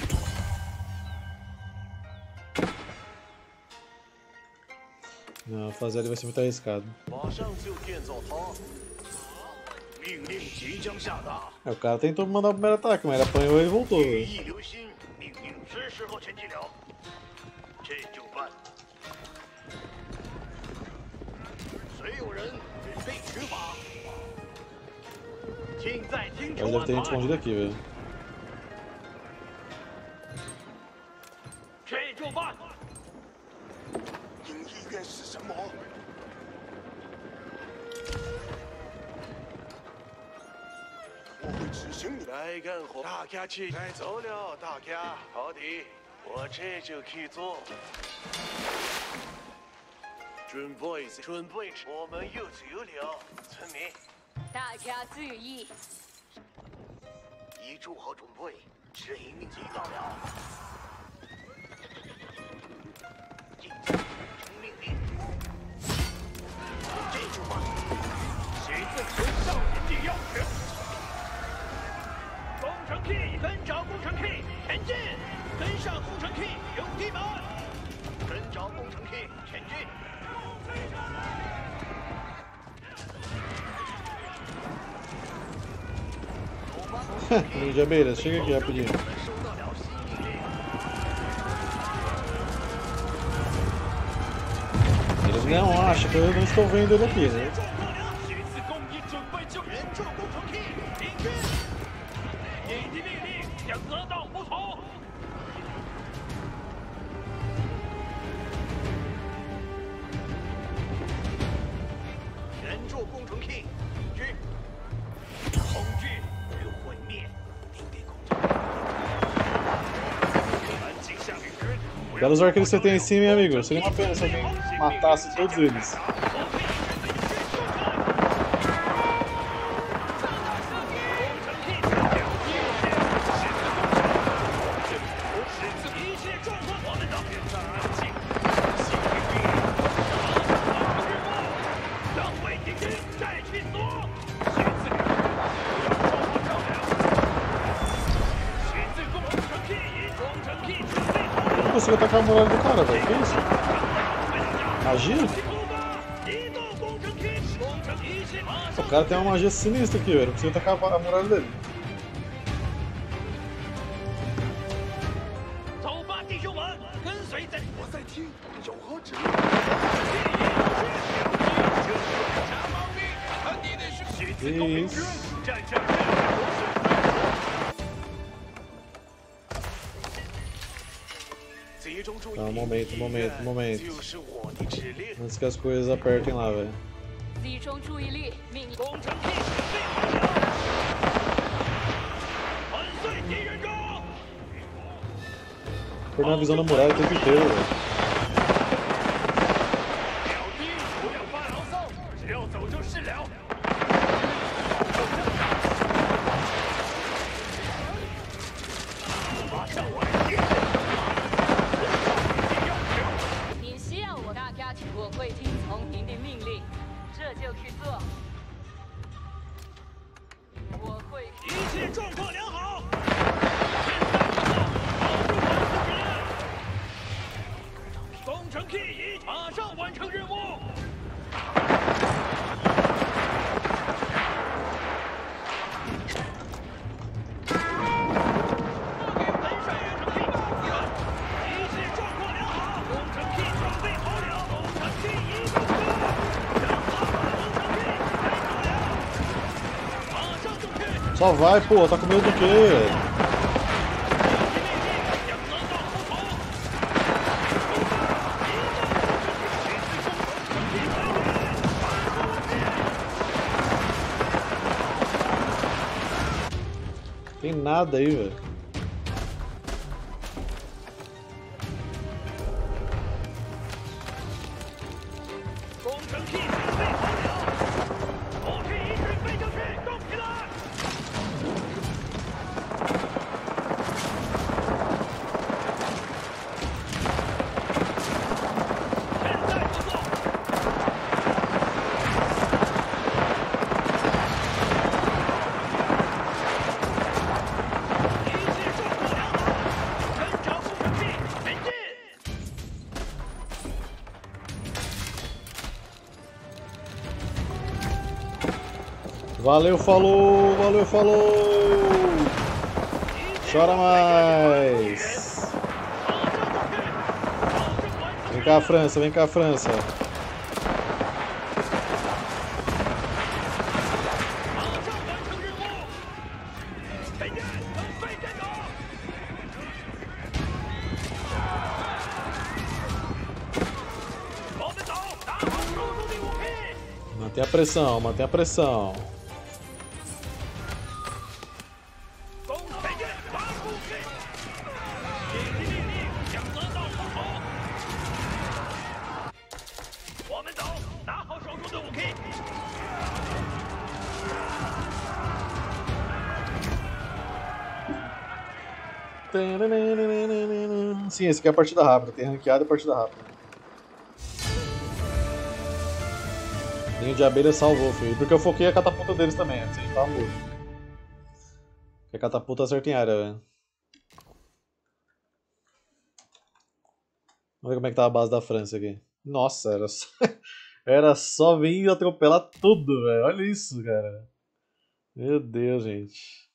Não, fazer ali vai ser muito arriscado. 马上就建造它。命令即将下达， É, o cara tentou me mandar o primeiro ataque, mas ele apanhou e voltou. 羽 Velho. 翼留心，命令是时候前进了。这就办。谁有人准备取法？请在听 Mas deve ter gente escondida aqui, velho. 这就办。营意愿是什么？我会执行你。该干活，大家去。该走了，大家。好的，我这就去做。准备，准备，我们又走了。村民， 大家注意， 已做好准备，指引命即到了。进行命令。这就办。谁遵循上人的要求？工程 K 跟着工程 K 前进，跟上工程 K 兄弟们，跟着工程 K 前进。 De abelha, chega aqui rapidinho. Eles não acham que eu não estou vendo ele aqui, né? 这次工役准备就援助工程 K 领军，你的命令将得到服从。援助工程 K 领军，统治与毁灭，您给工程。安静下令人。 Belos arqueiros que você tem aí em cima, hein, amigo? Seria uma pena se alguém matasse todos eles. Eu não consigo atacar a muralha do cara, velho. Que isso? Magia? O cara tem uma magia sinistra aqui, velho. Não consigo atacar a muralha dele. 走吧，弟兄们，跟随在。我在听，有何指令？ Que isso? 战胜。 Tá, momento. 就是我的指令。 Antes que as coisas apertem lá, velho. 集中注意力，命令。 工程 K 准备好了，粉碎敌人中。 Perder a visão da muralha o tempo inteiro, velho. 小弟不要发牢骚，只要走就是了。马上完成。 你需要我大家势状况良好。工程 K 1马上完成任务。 Só vai, pô, tá com medo do quê? Tem nada aí, velho. Valeu, falou! Valeu, falou! Chora mais! Vem cá, França, vem cá, França! Mantém a pressão, mantém a pressão. Sim, esse aqui é a partida rápida, tem ranqueada e partida rápida. Ninho de abelha salvou, filho. Porque eu foquei a catapulta deles também, antes a gente tava morto. Porque a catapulta acerta em área, velho. Vamos ver como é que tá a base da França aqui. Nossa, era só vir atropelar tudo, velho. Olha isso, cara. Meu Deus, gente.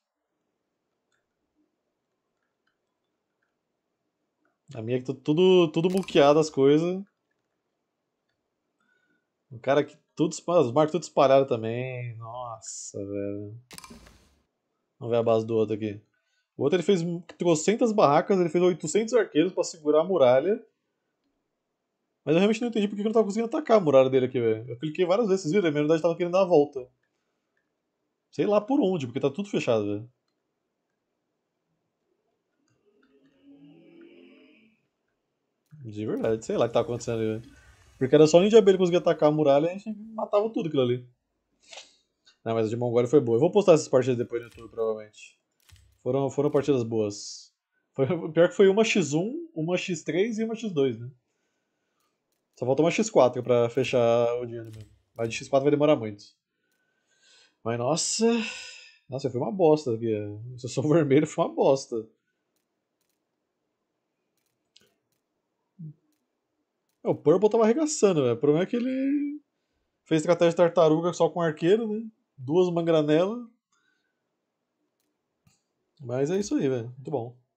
A minha aqui tá tudo muqueado as coisas. O cara aqui, os marcos tudo espalhados também. Nossa, velho. Vamos ver a base do outro aqui. O outro ele fez trocentas barracas, ele fez 800 arqueiros pra segurar a muralha. Mas eu realmente não entendi porque eu não tava conseguindo atacar a muralha dele aqui, velho. Eu cliquei várias vezes, vocês viram? A minha unidade tava querendo dar a volta. Sei lá por onde, porque tá tudo fechado, velho. De verdade, sei lá o que tá acontecendo ali, velho. Porque era só o ninho de abelha conseguir atacar a muralha e a gente matava tudo aquilo ali. Não, mas a de Mongólia foi boa. Eu vou postar essas partidas depois no YouTube, provavelmente. Foram partidas boas. Pior que foi uma X1, uma X3 e uma X2, né? Só faltou uma X4 pra fechar o dia mesmo. Mas de X4 vai demorar muito. Mas nossa. Nossa, foi uma bosta aqui. Se eu sou vermelho, foi uma bosta. O Purple tava arregaçando, velho. O problema é que ele fez estratégia de tartaruga só com arqueiro, né? 2 mangranelas. Mas é isso aí, velho. Muito bom.